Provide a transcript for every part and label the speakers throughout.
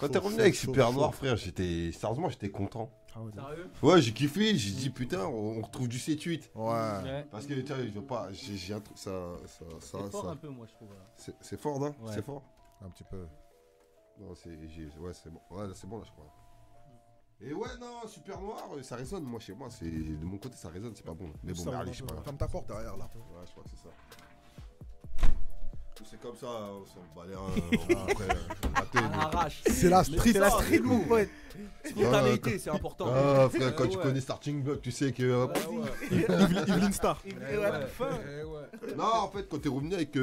Speaker 1: Quand t'es revenu avec Super Noir, frère, sérieusement, j'étais content.
Speaker 2: Sérieux?
Speaker 1: Ouais, j'ai kiffé, j'ai dit putain, on retrouve du 7-8.
Speaker 3: Ouais.
Speaker 1: Parce que tiens, je veux pas, j'ai un truc,
Speaker 2: C'est fort un peu, moi, je trouve.
Speaker 1: C'est fort, non?
Speaker 2: Ouais.
Speaker 1: C'est fort?
Speaker 3: Un petit peu.
Speaker 1: Non, ouais, c'est bon. Ouais, c'est bon là, je crois. Et ouais, non, Super Noir, ça résonne. Moi, chez moi, de mon côté, ça résonne, c'est pas bon. Mais bon, allez, je sais pas.
Speaker 3: Ferme ta porte derrière là.
Speaker 1: Ouais, je crois que c'est ça. C'est comme ça, on s'en bat les reins. Après,
Speaker 2: À l'arrache.
Speaker 3: C'est la street.
Speaker 2: C'est la street, mon pote. Spontanéité, c'est important.
Speaker 1: Ah, frère, quand tu connais Starting Block, tu sais que.
Speaker 3: Evelyn Star.
Speaker 1: Non, en fait, quand t'es revenu avec,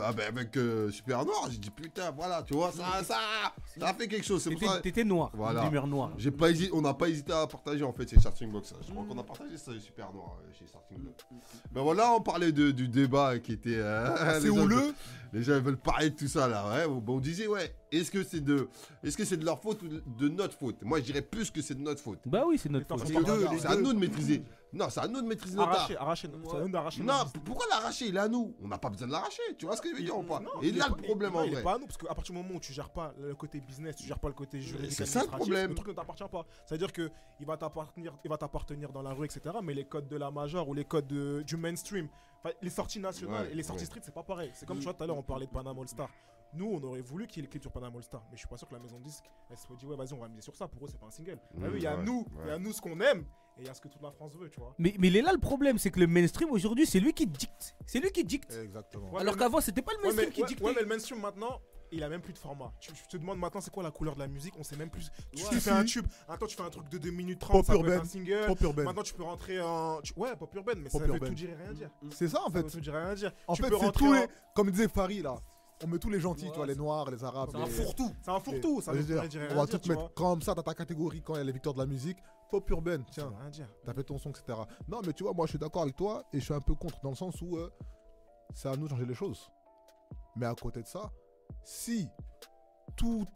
Speaker 1: Super Noir, j'ai dit putain, voilà, tu vois, ça a fait quelque chose. C'est pour ça.
Speaker 2: T'étais noir,
Speaker 1: Voilà.
Speaker 2: d'humeur noire.
Speaker 1: On n'a pas hésité à partager en fait ces Starting Block. Je crois qu'on a partagé ça Super Noir chez Starting Block. Ben voilà, on parlait du débat qui était.
Speaker 3: C'est houleux.
Speaker 1: Les gens veulent parler de tout ça là. Ouais. Bon, on disait ouais. Est-ce que c'est de leur faute ou de notre faute? Moi, je dirais plus que c'est de notre faute.
Speaker 2: Bah oui, c'est notre faute.
Speaker 1: Parce que c'est à nous de maîtriser. Non, c'est à nous de maîtriser notre art.
Speaker 4: Arracher. C'est à nous d'arracher.
Speaker 1: Non, pourquoi l'arracher? Il est à nous. On n'a pas besoin de l'arracher. Tu vois ce que je veux dire ou pas? Et là, le problème en
Speaker 4: Il
Speaker 1: vrai.
Speaker 4: est pas à nous, parce qu'à partir du moment où tu gères pas le côté business, tu gères pas le côté juridique,
Speaker 1: C'est ça le
Speaker 4: administratif,
Speaker 1: problème.
Speaker 4: le truc ne t'appartient pas. C'est-à-dire que il va t'appartenir dans la rue, etc. Mais les codes de la major ou les codes du mainstream, les sorties nationales et les sorties street, c'est pas pareil. C'est comme tu vois tout à l'heure, on parlait de Panama All Star. Nous, on aurait voulu qu'il y ait le clip sur Panama All Star, mais je suis pas sûr que la maison de disque, elle se dit ouais, vas-y, on va miser sur ça. Pour eux, c'est pas un single. Il y a nous ce qu'on aime et il y a ce que toute la France veut, tu vois.
Speaker 2: Mais il est là le problème, c'est que le mainstream aujourd'hui, c'est lui qui dicte. C'est lui qui dicte.
Speaker 3: Exactement.
Speaker 2: Alors qu'avant, c'était pas le mainstream qui dictait.
Speaker 4: Ouais, mais le mainstream maintenant, il a même plus de format. Tu te demandes maintenant c'est quoi la couleur de la musique, on sait même plus. Tu fais un tube, attends, tu fais un truc de 2 minutes 30, ça peut être un single.
Speaker 3: Pop urbaine.
Speaker 4: Maintenant tu peux rentrer en. Ouais, pop urbaine, mais
Speaker 3: Pop
Speaker 4: ça veut
Speaker 3: urbaine.
Speaker 4: tout dire et rien dire.
Speaker 3: C'est ça en
Speaker 4: Ça
Speaker 3: fait.
Speaker 4: veut tout dire et rien dire.
Speaker 3: En
Speaker 4: Tu
Speaker 3: fait,
Speaker 4: peux
Speaker 3: c'est
Speaker 4: rentrer
Speaker 3: tous
Speaker 4: en-
Speaker 3: les. Comme disait Farid là, on met tous les gentils, tu vois, les noirs, les arabes.
Speaker 4: C'est un
Speaker 3: les-
Speaker 4: fourre-tout. C'est un fourre-tout, ça
Speaker 3: Je
Speaker 4: veut
Speaker 3: veux
Speaker 4: dire
Speaker 3: dire,
Speaker 4: dire et
Speaker 3: on
Speaker 4: rien
Speaker 3: va
Speaker 4: dire.
Speaker 3: tout mettre comme ça dans ta catégorie quand il y a les victoires de la musique. Pop urbaine,
Speaker 4: Ça
Speaker 3: tiens,
Speaker 4: veut rien dire.
Speaker 3: t'as fait ton son, etc. Non, mais tu vois, moi je suis d'accord avec toi et je suis un peu contre dans le sens où c'est à nous de changer les choses. Mais à côté de ça, si toutes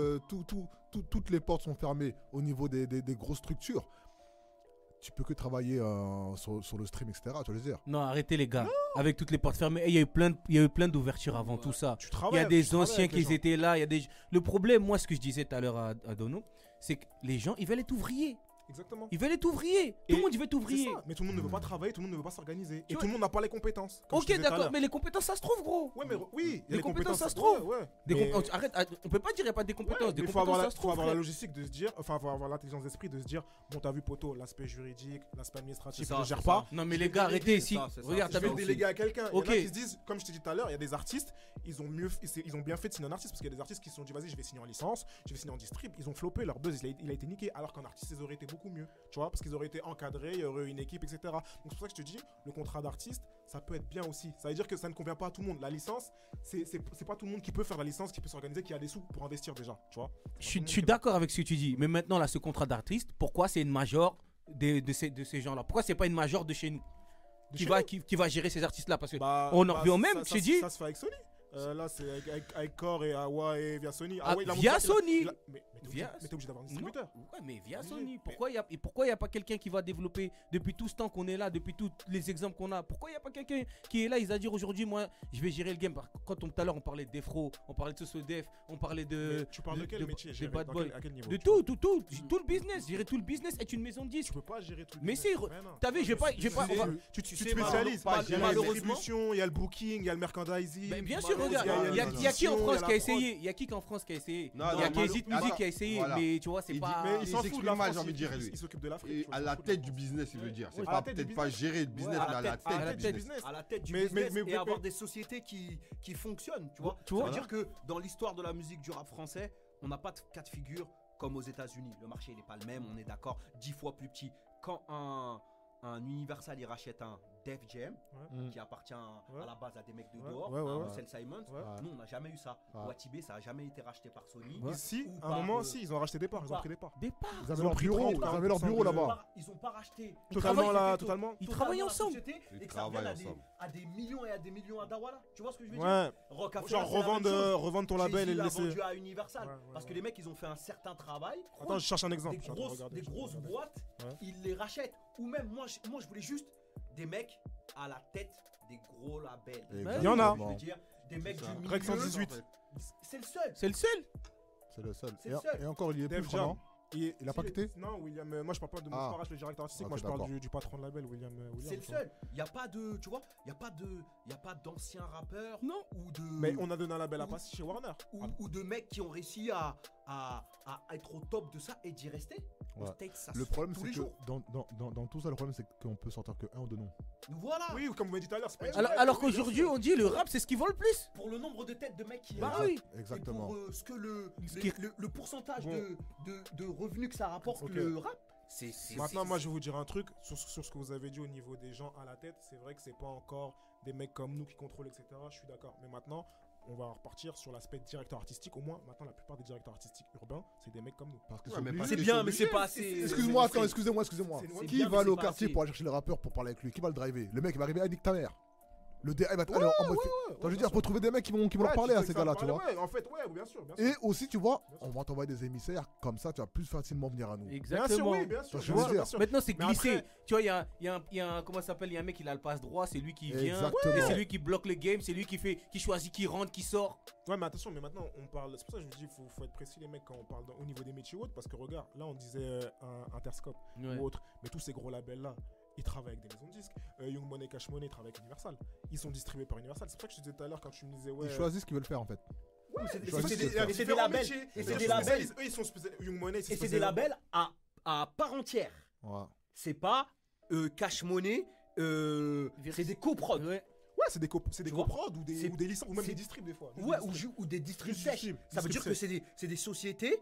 Speaker 3: les portes sont fermées au niveau des grosses structures, tu peux que travailler sur le stream, etc. Tu veux dire.
Speaker 2: Non, arrêtez les gars. Avec toutes les portes fermées, il y a eu plein d'ouvertures avant tout ça.
Speaker 4: Tu
Speaker 2: Il y
Speaker 4: travailles.
Speaker 2: a des
Speaker 4: tu travailles
Speaker 2: anciens
Speaker 4: avec les
Speaker 2: qui
Speaker 4: gens.
Speaker 2: étaient là. Le problème, moi, ce que je disais tout à l'heure à Dono, c'est que les gens, ils veulent être ouvriers.
Speaker 4: Exactement.
Speaker 2: Ils veulent être ouvriers. Tout le monde, il veut être
Speaker 4: C'est
Speaker 2: ouvrier.
Speaker 4: ça. Mais tout le monde ne veut pas travailler, tout le monde ne veut pas s'organiser.
Speaker 2: Tu
Speaker 4: Et
Speaker 2: vois-
Speaker 4: tout le monde n'a pas les compétences. comme je
Speaker 2: Ok,
Speaker 4: disais tout à
Speaker 2: d'accord,
Speaker 4: l'heure.
Speaker 2: mais les compétences, ça se trouve, gros.
Speaker 4: Ouais, mais oui, il y a
Speaker 2: Les compétences, ça se trouve.
Speaker 4: Ouais.
Speaker 2: Des
Speaker 4: Mais-
Speaker 2: Arrête, on peut pas dire qu'il n'y a pas des compétences.
Speaker 4: Ouais,
Speaker 2: Des
Speaker 4: mais il faut
Speaker 2: compétences,
Speaker 4: avoir,
Speaker 2: ça se trouve.
Speaker 4: la
Speaker 2: frère.
Speaker 4: logistique de se dire, enfin, faut avoir l'intelligence d'esprit de se dire, bon, t'as vu, poto, l'aspect juridique, l'aspect administratif,
Speaker 5: C'est
Speaker 4: je
Speaker 5: ça,
Speaker 4: ne gère
Speaker 5: c'est
Speaker 4: pas.
Speaker 2: Non, mais
Speaker 5: Je
Speaker 2: les
Speaker 5: vais
Speaker 2: gars,
Speaker 5: déléguer,
Speaker 2: arrêtez
Speaker 5: c'est
Speaker 2: ici.
Speaker 5: ça, c'est ça.
Speaker 2: Regarde,
Speaker 4: Je vais
Speaker 2: t'as
Speaker 4: le déléguer à quelqu'un.
Speaker 2: Ok.
Speaker 4: Il y en a qui se disent, comme je t'ai dit tout à l'heure, il y a des artistes, ils ont bien fait de signer un artiste parce qu'il y a des artistes qui se sont dit, vas-y, je vais signer en licence, je vais signer en distrib. Ils ont floppé, leur buzz, il a été niqué. Alors qu'un artiste, ils auraient été beaucoup mieux, tu vois, parce qu'ils auraient été encadrés, il y aurait eu une équipe, etc. Donc c'est pour ça que je te dis, le contrat d'artiste, ça peut être bien aussi. Ça veut dire que ça ne convient pas à tout le monde. La licence, c'est pas tout le monde qui peut faire la licence, qui peut s'organiser, qui a des sous pour investir déjà, tu vois.
Speaker 2: Je suis d'accord avec ce que tu dis, mais maintenant là, ce contrat d'artiste, pourquoi c'est une major de ces gens-là? Pourquoi c'est pas une major de chez nous qui va gérer ces artistes-là? Parce que on en revient au même, je t'ai dit.
Speaker 4: Ça se fait avec Sony. Là, c'est avec Core et Awa et via Sony.
Speaker 2: Ah,
Speaker 4: ouais,
Speaker 2: via Sony.
Speaker 4: Mais
Speaker 2: Via-
Speaker 4: t'es obligé d'avoir un distributeur.
Speaker 2: Ouais, mais via
Speaker 4: Obligé.
Speaker 2: Sony. Pourquoi il n'y a pas quelqu'un qui va développer depuis tout ce temps qu'on est là, depuis tous les exemples qu'on a? Pourquoi il n'y a pas quelqu'un qui est là, il va dire aujourd'hui, moi, je vais gérer le game. Quand tout à l'heure, on parlait de Defro, on parlait de Sosodef, on parlait de.
Speaker 4: Mais tu parles de quel métier
Speaker 2: de
Speaker 4: gérer
Speaker 2: Bad
Speaker 4: Dans
Speaker 2: Boy.
Speaker 4: à quel niveau
Speaker 2: De
Speaker 4: tu
Speaker 2: tout le business. Gérer tout le business est une maison de
Speaker 4: Tu
Speaker 2: disques.
Speaker 4: peux pas gérer tout le
Speaker 2: Mais
Speaker 4: business.
Speaker 2: si,
Speaker 4: Mais non.
Speaker 2: t'as vu, je vais pas. on va-
Speaker 4: Tu te
Speaker 5: sais,
Speaker 4: spécialises.
Speaker 5: mal-
Speaker 4: Il y a la
Speaker 5: malheureusement-
Speaker 4: distribution, il y a le booking, il y a le merchandising.
Speaker 2: Ben, bien sûr,
Speaker 4: malheureusement,
Speaker 2: regarde, il y a qui en
Speaker 4: l'édition,
Speaker 2: France
Speaker 4: il y a
Speaker 2: qui a
Speaker 4: la prod.
Speaker 2: essayé? Il y a qui en France qui a essayé?
Speaker 1: Non,
Speaker 2: Il y a
Speaker 1: non,
Speaker 2: Kézit
Speaker 1: Malo-
Speaker 2: Music qui a essayé,
Speaker 1: voilà.
Speaker 2: mais tu vois, c'est
Speaker 1: Il dit-
Speaker 2: pas.
Speaker 4: Mais il
Speaker 1: il
Speaker 4: s'en fout de
Speaker 1: s'exprime
Speaker 4: la
Speaker 1: mal,
Speaker 4: France,
Speaker 1: j'ai envie de dire, lui.
Speaker 4: il s'occupe de l'Afrique.
Speaker 1: Et
Speaker 4: tu vois,
Speaker 1: à
Speaker 4: il
Speaker 1: la
Speaker 4: s'en fout de
Speaker 1: tête du business, il veut dire. C'est
Speaker 4: Ouais, à
Speaker 1: pas
Speaker 4: la tête du
Speaker 1: peut-être pas
Speaker 4: business.
Speaker 1: gérer le business,
Speaker 5: Ouais,
Speaker 1: mais à la tête
Speaker 4: à la
Speaker 1: du
Speaker 4: tête du
Speaker 1: business.
Speaker 4: business.
Speaker 5: à la tête du
Speaker 4: Mais-
Speaker 5: business
Speaker 4: mais-
Speaker 5: et avoir des sociétés qui fonctionnent, tu vois.
Speaker 2: Tu vois.
Speaker 5: Ça veut dire que dans l'histoire de la musique du rap français, on n'a pas de cas de figure comme aux États-Unis. Le marché n'est pas le même, on est d'accord, 10 fois plus petit. Quand un Universal il rachète un Def Jam qui appartient à la base à des mecs de dehors, à Russell Simons, nous on n'a jamais eu ça. Watibé, ça n'a jamais été racheté par Sony.
Speaker 4: Si,
Speaker 5: Ou
Speaker 4: à un
Speaker 5: par,
Speaker 4: moment, si, ils ont racheté des parts, ils ont
Speaker 5: par-
Speaker 4: pris des parts.
Speaker 2: Des parts.
Speaker 3: Ils avaient leur bureau là-bas.
Speaker 5: Ils ont pas racheté.
Speaker 4: Totalement là, totalement.
Speaker 2: Ils travaillent
Speaker 5: la
Speaker 2: ensemble.
Speaker 5: société
Speaker 1: Ils
Speaker 5: et que ça revienne
Speaker 1: travaillent ensemble.
Speaker 5: à des millions et à des millions à Dawala. Tu vois ce que je veux dire?
Speaker 4: Ouais.
Speaker 5: Rockefeller,
Speaker 4: Genre
Speaker 5: c'est la même chose.
Speaker 4: revendre ton label et
Speaker 5: Jay-Z
Speaker 4: le
Speaker 5: l'a
Speaker 4: laisser.
Speaker 5: vendu à Universal.
Speaker 4: Ouais,
Speaker 5: Parce que les mecs, ils ont fait un certain travail.
Speaker 4: Attends, je cherche un exemple.
Speaker 5: Des
Speaker 4: je suis en train de regarder.
Speaker 5: grosses boîtes,
Speaker 4: Ouais.
Speaker 5: ils les rachètent. Ou même, moi, je voulais juste des mecs à la tête des gros labels.
Speaker 4: Il y en a.
Speaker 5: Je veux dire, des mecs du milieu.
Speaker 4: Rec 118.
Speaker 5: C'est le seul.
Speaker 2: C'est le seul.
Speaker 3: C'est le seul.
Speaker 5: C'est le seul.
Speaker 3: Et encore, il y est
Speaker 4: Def
Speaker 3: plus, je crois,
Speaker 4: Jam.
Speaker 3: non Il a pas quitté
Speaker 4: Non, William. Moi, je parle pas de
Speaker 3: Ah.
Speaker 4: Mousparache, le directeur artistique.
Speaker 3: Ok,
Speaker 4: Moi, je parle
Speaker 3: d'accord.
Speaker 4: du patron de label, William.
Speaker 5: C'est le
Speaker 4: tu vois.
Speaker 5: seul. Il n'y a pas de. Tu vois, il n'y a pas d'anciens rappeurs.
Speaker 2: Non.
Speaker 5: Ou de.
Speaker 4: Mais on a donné un label à passer chez Warner.
Speaker 5: Ou de mecs qui ont réussi à être au top de ça et d'y rester. Aux
Speaker 3: Ouais.
Speaker 5: States, ça
Speaker 3: Le
Speaker 5: se fait
Speaker 3: problème,
Speaker 5: tous
Speaker 3: c'est
Speaker 5: les
Speaker 3: que
Speaker 5: jours.
Speaker 3: dans tout ça, le problème, c'est qu'on peut sortir que un ou deux noms.
Speaker 5: Voilà.
Speaker 4: Oui, comme vous m'avez dit tout à l'heure, c'est pas une
Speaker 2: Alors
Speaker 4: oui, bien
Speaker 2: qu'aujourd'hui,
Speaker 4: sûr.
Speaker 2: on dit le rap, c'est ce qui vend le plus.
Speaker 5: Pour le nombre de têtes de mecs qui
Speaker 2: Bah
Speaker 5: y a,
Speaker 2: oui.
Speaker 3: Exactement.
Speaker 5: et pour ce que
Speaker 2: Ce qui-
Speaker 5: le pourcentage
Speaker 4: Bon.
Speaker 5: de revenus que ça rapporte
Speaker 4: Ok.
Speaker 5: le rap, c'est.
Speaker 4: Maintenant, moi, je vais vous dire un truc sur ce que vous avez dit au niveau des gens à la tête. C'est vrai que c'est pas encore des mecs comme nous qui contrôlent, etc. Je suis d'accord. Mais maintenant, on va repartir sur l'aspect directeur artistique. Au moins, maintenant, la plupart des directeurs artistiques urbains, c'est des mecs comme nous.
Speaker 3: Parce que
Speaker 1: Ouais,
Speaker 3: c'est
Speaker 1: mais
Speaker 3: obligé.
Speaker 1: parce
Speaker 5: C'est
Speaker 1: que
Speaker 5: bien,
Speaker 1: c'est
Speaker 5: mais c'est
Speaker 1: obligé.
Speaker 5: pas assez.
Speaker 3: Excuse-moi,
Speaker 5: c'est-
Speaker 3: attends, excusez-moi.
Speaker 4: C'est une-
Speaker 3: Qui
Speaker 5: bien,
Speaker 3: va
Speaker 5: mais
Speaker 3: aller au
Speaker 5: c'est pas
Speaker 3: quartier
Speaker 5: assez.
Speaker 3: pour aller chercher le rappeur pour parler avec lui? Qui va le driver? Le mec, il va arriver, nique ta mère. Le DA, il va être aller en mode. Je veux dire, faut trouver des mecs qui vont leur parler à ces gars-là, tu vois.
Speaker 4: Ouais, en fait, ouais, bien sûr.
Speaker 3: Et aussi, tu vois,
Speaker 4: Bien sûr.
Speaker 3: on va t'envoyer des émissaires, comme ça, tu vas plus facilement venir à nous.
Speaker 4: Bien sûr,
Speaker 2: Exactement.
Speaker 4: oui, bien sûr.
Speaker 3: Tu
Speaker 4: bien
Speaker 3: vois,
Speaker 4: sûr, bien sûr.
Speaker 2: Maintenant, c'est
Speaker 4: Mais
Speaker 2: glissé.
Speaker 4: après-
Speaker 2: Tu vois, il y a un. Comment ça s'appelle? Il y a un mec, il a le passe droit, c'est lui qui vient.
Speaker 3: Exactement.
Speaker 2: Et c'est lui qui bloque le game, c'est lui qui choisit, qui rentre, qui sort.
Speaker 4: Ouais, mais attention, mais maintenant, on parle. C'est pour ça que je vous dis, faut être précis, les mecs, quand on parle au niveau des métiers ou autres. Parce que regarde, là, on disait un Interscope ou autre. Mais tous ces gros labels-là, ils travaillent avec des maisons de disques. Young Money, Cash Money, ils travaillent avec Universal. Ils sont distribués par Universal. C'est pour ça que je te disais tout à l'heure quand tu me disais, ouais.
Speaker 3: Ils choisissent ce qu'ils veulent faire, en fait.
Speaker 5: Mais c'est-
Speaker 3: Je
Speaker 5: mais
Speaker 3: vois
Speaker 5: c'est
Speaker 3: ce que
Speaker 5: des-
Speaker 3: tu veux
Speaker 5: mais
Speaker 3: faire.
Speaker 5: c'est des labels. Et c'est des labels.
Speaker 4: Eux, ils sont spécialisés. Young Money,
Speaker 5: Et c'est des labels à part entière.
Speaker 3: Ouais.
Speaker 5: C'est pas Cash Money. C'est des coprods.
Speaker 2: Ouais.
Speaker 4: Ouais, c'est des
Speaker 5: Tu vois,
Speaker 4: coprods ou
Speaker 5: c'est-
Speaker 4: des licences ou même
Speaker 5: c'est-
Speaker 4: des distribs des fois.
Speaker 5: Ouais, ou des distribs
Speaker 4: Des
Speaker 5: sèches.
Speaker 4: distribs,
Speaker 5: Ça veut dire que
Speaker 4: distribs
Speaker 5: c'est des sociétés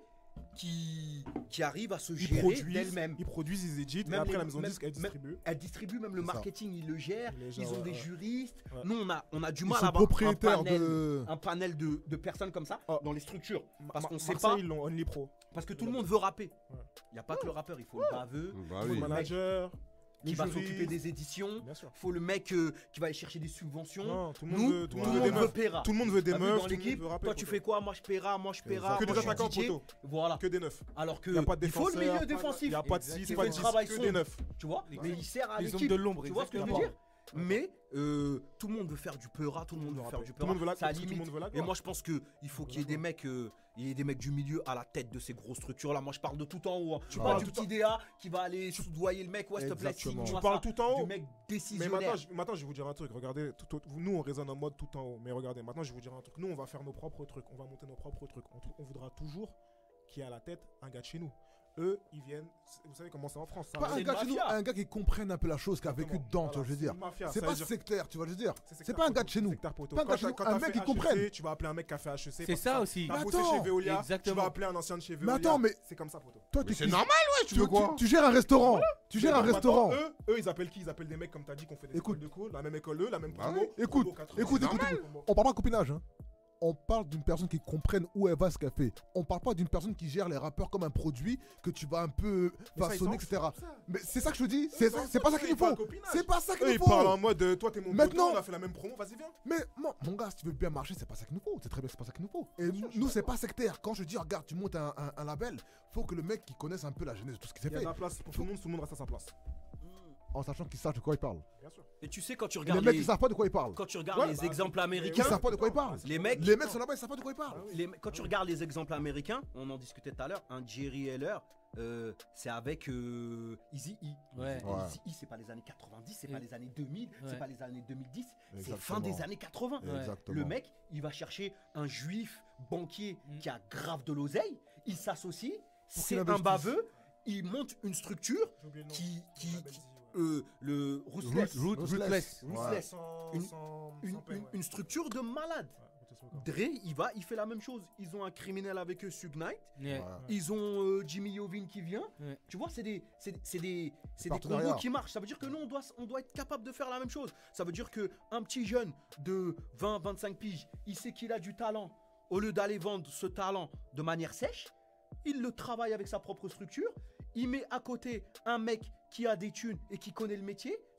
Speaker 5: qui arrivent à se
Speaker 4: Ils
Speaker 5: gérer
Speaker 4: produisent,
Speaker 5: d'elles-mêmes.
Speaker 4: ils produisent, ils éditent, et
Speaker 5: Même
Speaker 4: après
Speaker 5: les-
Speaker 4: la maison de
Speaker 5: même-
Speaker 4: disque, elle distribue.
Speaker 5: Elles distribuent, même le
Speaker 3: C'est ça.
Speaker 5: marketing, ils le gèrent.
Speaker 4: Ils les
Speaker 5: Ils
Speaker 4: gèrent,
Speaker 5: ont des
Speaker 4: ouais.
Speaker 5: juristes.
Speaker 4: Ouais.
Speaker 5: Nous, on a du
Speaker 3: Ils
Speaker 5: mal
Speaker 3: sont
Speaker 5: à avoir
Speaker 3: propriétaires de.
Speaker 5: un panel de personnes comme ça
Speaker 4: Oh.
Speaker 5: dans les structures. Parce qu'on sait
Speaker 4: Marseille,
Speaker 5: pas.
Speaker 4: ils l'ont Only Pro.
Speaker 5: Parce que tout le monde veut rapper.
Speaker 4: Ouais.
Speaker 5: Il n'y a pas que le rappeur, il faut le baveux,
Speaker 1: Bah
Speaker 4: Le
Speaker 1: oui.
Speaker 4: manager,
Speaker 5: qui
Speaker 4: le
Speaker 5: va
Speaker 4: juriste.
Speaker 5: s'occuper des éditions.
Speaker 4: Bien sûr.
Speaker 5: Il faut le mec qui va aller chercher des subventions.
Speaker 4: Non, tout le
Speaker 5: Nous,
Speaker 4: monde veut,
Speaker 5: tout
Speaker 4: tout
Speaker 5: le
Speaker 4: le monde
Speaker 5: monde
Speaker 4: veut des
Speaker 5: veut
Speaker 4: meufs.
Speaker 5: Péra.
Speaker 4: Tout le monde veut des
Speaker 5: T'as vu,
Speaker 4: meufs.
Speaker 5: dans
Speaker 4: tout le monde
Speaker 5: l'équipe,
Speaker 4: veut rapper,
Speaker 5: toi tu
Speaker 4: poteau.
Speaker 5: fais quoi? Moi je paiera, moi je paiera.
Speaker 3: Exactement.
Speaker 4: Que des
Speaker 5: moi, je suis
Speaker 4: attaquants,
Speaker 5: DJ.
Speaker 4: poteau.
Speaker 5: Voilà.
Speaker 4: Que des neufs.
Speaker 5: Alors que
Speaker 4: Il n'y a pas de
Speaker 5: il faut le
Speaker 4: défenseur.
Speaker 5: milieu défensif.
Speaker 4: Il n'y a pas de 6,
Speaker 5: Qui
Speaker 4: pas
Speaker 5: fait
Speaker 4: de
Speaker 5: le
Speaker 4: 10,
Speaker 5: travail
Speaker 4: que
Speaker 5: sombre.
Speaker 4: des neufs.
Speaker 5: Tu vois, mais il sert à
Speaker 2: Les hommes
Speaker 5: l'équipe.
Speaker 2: de l'ombre,
Speaker 5: Tu vois ce que je veux
Speaker 2: exactement.
Speaker 5: dire? Mais tout le monde veut faire du peura, tout le monde veut faire du
Speaker 4: Tout le monde veut
Speaker 5: peura.
Speaker 4: la
Speaker 5: Ça
Speaker 4: parce que tout le
Speaker 5: limite.
Speaker 4: monde veut la
Speaker 5: Et
Speaker 4: gloire.
Speaker 5: moi je pense que il faut qu'il y ait des mecs, du milieu à la tête de ces grosses structures là. Moi je parle de tout en haut. Hein. Tu
Speaker 4: parles
Speaker 5: parles du
Speaker 4: tout
Speaker 5: petit DA qui va aller soudoyer le mec. Ouais, s'il te plaît,
Speaker 3: Exactement.
Speaker 5: signe-moi
Speaker 4: Tu parles
Speaker 5: ça.
Speaker 4: tout en haut.
Speaker 5: Du mec
Speaker 4: Mais
Speaker 5: décisionnaire.
Speaker 4: maintenant, je vais vous dire un truc. Regardez, nous, on raisonne en mode tout en haut. Mais regardez, maintenant, je vais vous dire un truc. Nous, on va faire nos propres trucs. On va monter nos propres trucs. On voudra toujours qu'il y ait à la tête un gars de chez nous. Eux, ils viennent. Vous savez comment c'est en France. Ça
Speaker 3: Pas
Speaker 4: va.
Speaker 3: un
Speaker 5: une
Speaker 3: gars, chez nous,
Speaker 5: mafia.
Speaker 3: un gars qui comprenne un peu la chose, qui a vécu
Speaker 4: Exactement.
Speaker 3: dedans, tu vois,
Speaker 4: Voilà,
Speaker 3: je veux dire.
Speaker 4: c'est une mafia,
Speaker 3: C'est
Speaker 4: ça
Speaker 3: pas
Speaker 4: veut dire-
Speaker 3: sectaire, tu vois, je veux dire.
Speaker 4: C'est
Speaker 3: C'est
Speaker 4: sectaire,
Speaker 3: pas un gars
Speaker 4: poteau.
Speaker 3: de chez nous.
Speaker 4: Sectaire, poteau.
Speaker 3: Pas un gars
Speaker 4: Quand
Speaker 3: de chez nous,
Speaker 4: t'as
Speaker 3: un
Speaker 4: fait
Speaker 3: mec qui
Speaker 4: HEC,
Speaker 3: comprenne.
Speaker 4: Tu vas appeler un mec qui a fait HEC.
Speaker 2: C'est
Speaker 4: parce
Speaker 2: ça
Speaker 4: que
Speaker 2: aussi.
Speaker 4: T'as
Speaker 3: Mais
Speaker 4: bossé
Speaker 3: attends.
Speaker 4: chez Veolia. Tu
Speaker 2: Exactement.
Speaker 4: vas appeler un ancien de chez Veolia.
Speaker 3: attends, mais-
Speaker 4: C'est comme ça, poteau.
Speaker 3: Toi,
Speaker 1: Mais
Speaker 3: tu
Speaker 1: c'est normal, ouais, tu veux quoi?
Speaker 3: tu gères un restaurant. Tu gères un
Speaker 4: Mais maintenant,
Speaker 3: restaurant.
Speaker 4: Eux, ils appellent qui? Ils appellent des mecs comme t'as dit qu'on fait des
Speaker 3: Écoute.
Speaker 4: écoles de cours, la même école, eux, la même
Speaker 1: Bah
Speaker 4: promo.
Speaker 1: oui.
Speaker 3: Écoute,
Speaker 4: promo 80.
Speaker 3: écoute,
Speaker 4: C'est
Speaker 3: écoute,
Speaker 4: normal.
Speaker 3: écoute. On parle pas de copinage, hein. On parle d'une personne qui comprenne où elle va, ce qu'elle fait. On parle pas d'une personne qui gère les rappeurs comme un produit que tu vas un peu
Speaker 4: Mais ça, ils
Speaker 3: façonner,
Speaker 4: s'en
Speaker 3: etc.
Speaker 4: foutent, ça.
Speaker 3: Mais c'est ça que je te dis.
Speaker 4: Eux,
Speaker 3: C'est
Speaker 4: ils s'en
Speaker 3: c'est pas ça
Speaker 4: foutent,
Speaker 3: qu'il
Speaker 4: ils
Speaker 3: nous
Speaker 4: parlent
Speaker 3: faut.
Speaker 4: copinage.
Speaker 3: C'est pas ça qu'il
Speaker 4: Eux,
Speaker 3: nous
Speaker 4: ils parlent en
Speaker 3: faut.
Speaker 4: mode toi t'es mon
Speaker 3: Maintenant-
Speaker 4: poteau, on a fait la même promo, vas-y viens.
Speaker 3: Mais mon gars, si tu veux bien marcher, c'est pas ça qu'il nous faut. C'est très bien, c'est pas ça qu'il nous faut. Et nous, c'est pas sectaire. Quand je dis, regarde, tu montes un label, faut que le mec qui connaisse un peu la genèse de tout ce qui s'est
Speaker 4: Il y a
Speaker 3: fait.
Speaker 4: de la place pour tout le monde reste à sa place.
Speaker 3: En sachant qu'ils savent de quoi ils parlent.
Speaker 4: Bien sûr.
Speaker 5: Et tu sais quand tu
Speaker 3: Les
Speaker 5: regardes
Speaker 3: mecs, ils savent pas de quoi ils parlent.
Speaker 5: quand tu regardes
Speaker 4: Ouais,
Speaker 5: les
Speaker 4: bah,
Speaker 5: exemples
Speaker 4: mais-
Speaker 3: Ils
Speaker 5: américains,
Speaker 3: savent pas de quoi ils parlent.
Speaker 5: les mecs,
Speaker 3: Les mecs sont là-bas, ils savent pas de quoi ils parlent.
Speaker 5: quand tu regardes les exemples américains, on en discutait tout à l'heure, un Jerry Heller, c'est avec Easy E.
Speaker 2: Ouais.
Speaker 3: Ouais.
Speaker 5: Easy E, c'est pas les années 90, c'est
Speaker 2: Et-
Speaker 5: pas les années 2000, c'est
Speaker 2: Ouais.
Speaker 5: pas les années 2010, c'est
Speaker 3: Exactement.
Speaker 5: fin des années 80.
Speaker 2: Ouais.
Speaker 3: Exactement.
Speaker 5: Le mec, il va chercher un juif banquier
Speaker 2: Mm.
Speaker 5: qui a grave de l'oseille, il s'associe,
Speaker 3: Pour
Speaker 5: c'est
Speaker 3: qu'il
Speaker 5: un
Speaker 3: investisse.
Speaker 5: baveux, il monte une structure
Speaker 4: J'ai oublié le nom.
Speaker 5: qui
Speaker 4: La belle Zizi, ouais.
Speaker 5: le Ruthless,
Speaker 2: Ruthless.
Speaker 3: Ouais.
Speaker 4: Sans-
Speaker 5: Une-
Speaker 4: sans peine, ouais.
Speaker 5: une structure de malade.
Speaker 4: Ouais, Otis Walker.
Speaker 5: Dre, il fait la même chose. Ils ont un criminel avec eux, Suge Knight.
Speaker 2: Ouais.
Speaker 3: Ouais.
Speaker 5: Ils ont Jimmy Iovine qui vient.
Speaker 2: Ouais.
Speaker 5: Tu vois, c'est des
Speaker 3: partenariats.
Speaker 5: combos qui marchent. Ça veut dire que nous, on doit être capable de faire la même chose. Ça veut dire qu'un petit jeune de 20-25 piges, il sait qu'il a du talent. Au lieu d'aller vendre ce talent de manière sèche, il le travaille avec sa propre structure. Il met à côté un mec qui a des thunes et qui connaît le métier.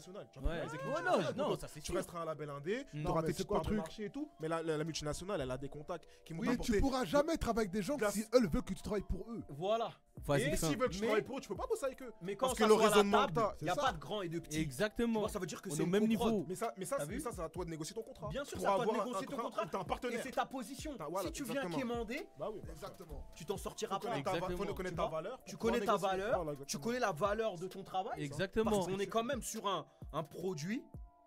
Speaker 4: multinationale. Tu vas pas
Speaker 2: Ouais.
Speaker 4: rivaliser avec une
Speaker 2: Ouais,
Speaker 4: multinationale.
Speaker 2: non,
Speaker 4: Donc,
Speaker 2: ça c'est
Speaker 4: tu
Speaker 2: sûr.
Speaker 4: resteras un label indé,
Speaker 3: Non,
Speaker 4: tu auras
Speaker 3: mais
Speaker 4: tes
Speaker 3: c'est
Speaker 4: petites
Speaker 3: quoi le
Speaker 4: parts de
Speaker 3: truc
Speaker 4: marché et tout. Mais la multinationale, elle a des contacts qui montent
Speaker 1: Oui,
Speaker 3: Mais tu pourras jamais travailler avec des gens si eux veulent que tu travailles pour eux.
Speaker 5: Voilà.
Speaker 4: Et s'ils veulent que tu travailles pour eux, tu peux pas bosser avec eux.
Speaker 5: Mais quand
Speaker 4: Parce
Speaker 5: ça
Speaker 4: que le
Speaker 5: soit à la
Speaker 4: raisonnement que
Speaker 5: table,
Speaker 4: t'as,
Speaker 5: il n'y a
Speaker 3: c'est
Speaker 5: pas
Speaker 3: ça.
Speaker 5: de grand et de petit. Tu
Speaker 2: Exactement.
Speaker 5: vois, ça veut dire que
Speaker 2: On est
Speaker 5: c'est
Speaker 2: au
Speaker 5: une
Speaker 2: même
Speaker 5: coprode.
Speaker 2: niveau.
Speaker 4: Mais ça,
Speaker 5: T'as vu
Speaker 4: c'est à toi de négocier ton contrat.
Speaker 5: Bien sûr,
Speaker 4: Pour
Speaker 5: c'est à toi de
Speaker 4: avoir
Speaker 5: négocier ton contrat.
Speaker 4: T'as un
Speaker 5: Et
Speaker 4: partenaire.
Speaker 5: c'est ta position.
Speaker 4: Voilà,
Speaker 5: Si tu viens
Speaker 4: exactement.
Speaker 5: quémander,
Speaker 4: Bah oui.
Speaker 3: Exactement.
Speaker 5: tu t'en sortiras
Speaker 4: Faut
Speaker 5: pas.
Speaker 2: Exactement.
Speaker 4: connaître
Speaker 5: Tu
Speaker 4: ta
Speaker 5: vois,
Speaker 4: valeur.
Speaker 5: Tu
Speaker 4: pour pouvoir
Speaker 5: connais ta
Speaker 4: négocier.
Speaker 5: valeur,
Speaker 4: Voilà,
Speaker 5: tu
Speaker 4: exactement.
Speaker 5: connais la valeur de ton travail.
Speaker 2: Exactement.
Speaker 5: Parce qu'on est quand même sur un produit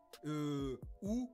Speaker 5: où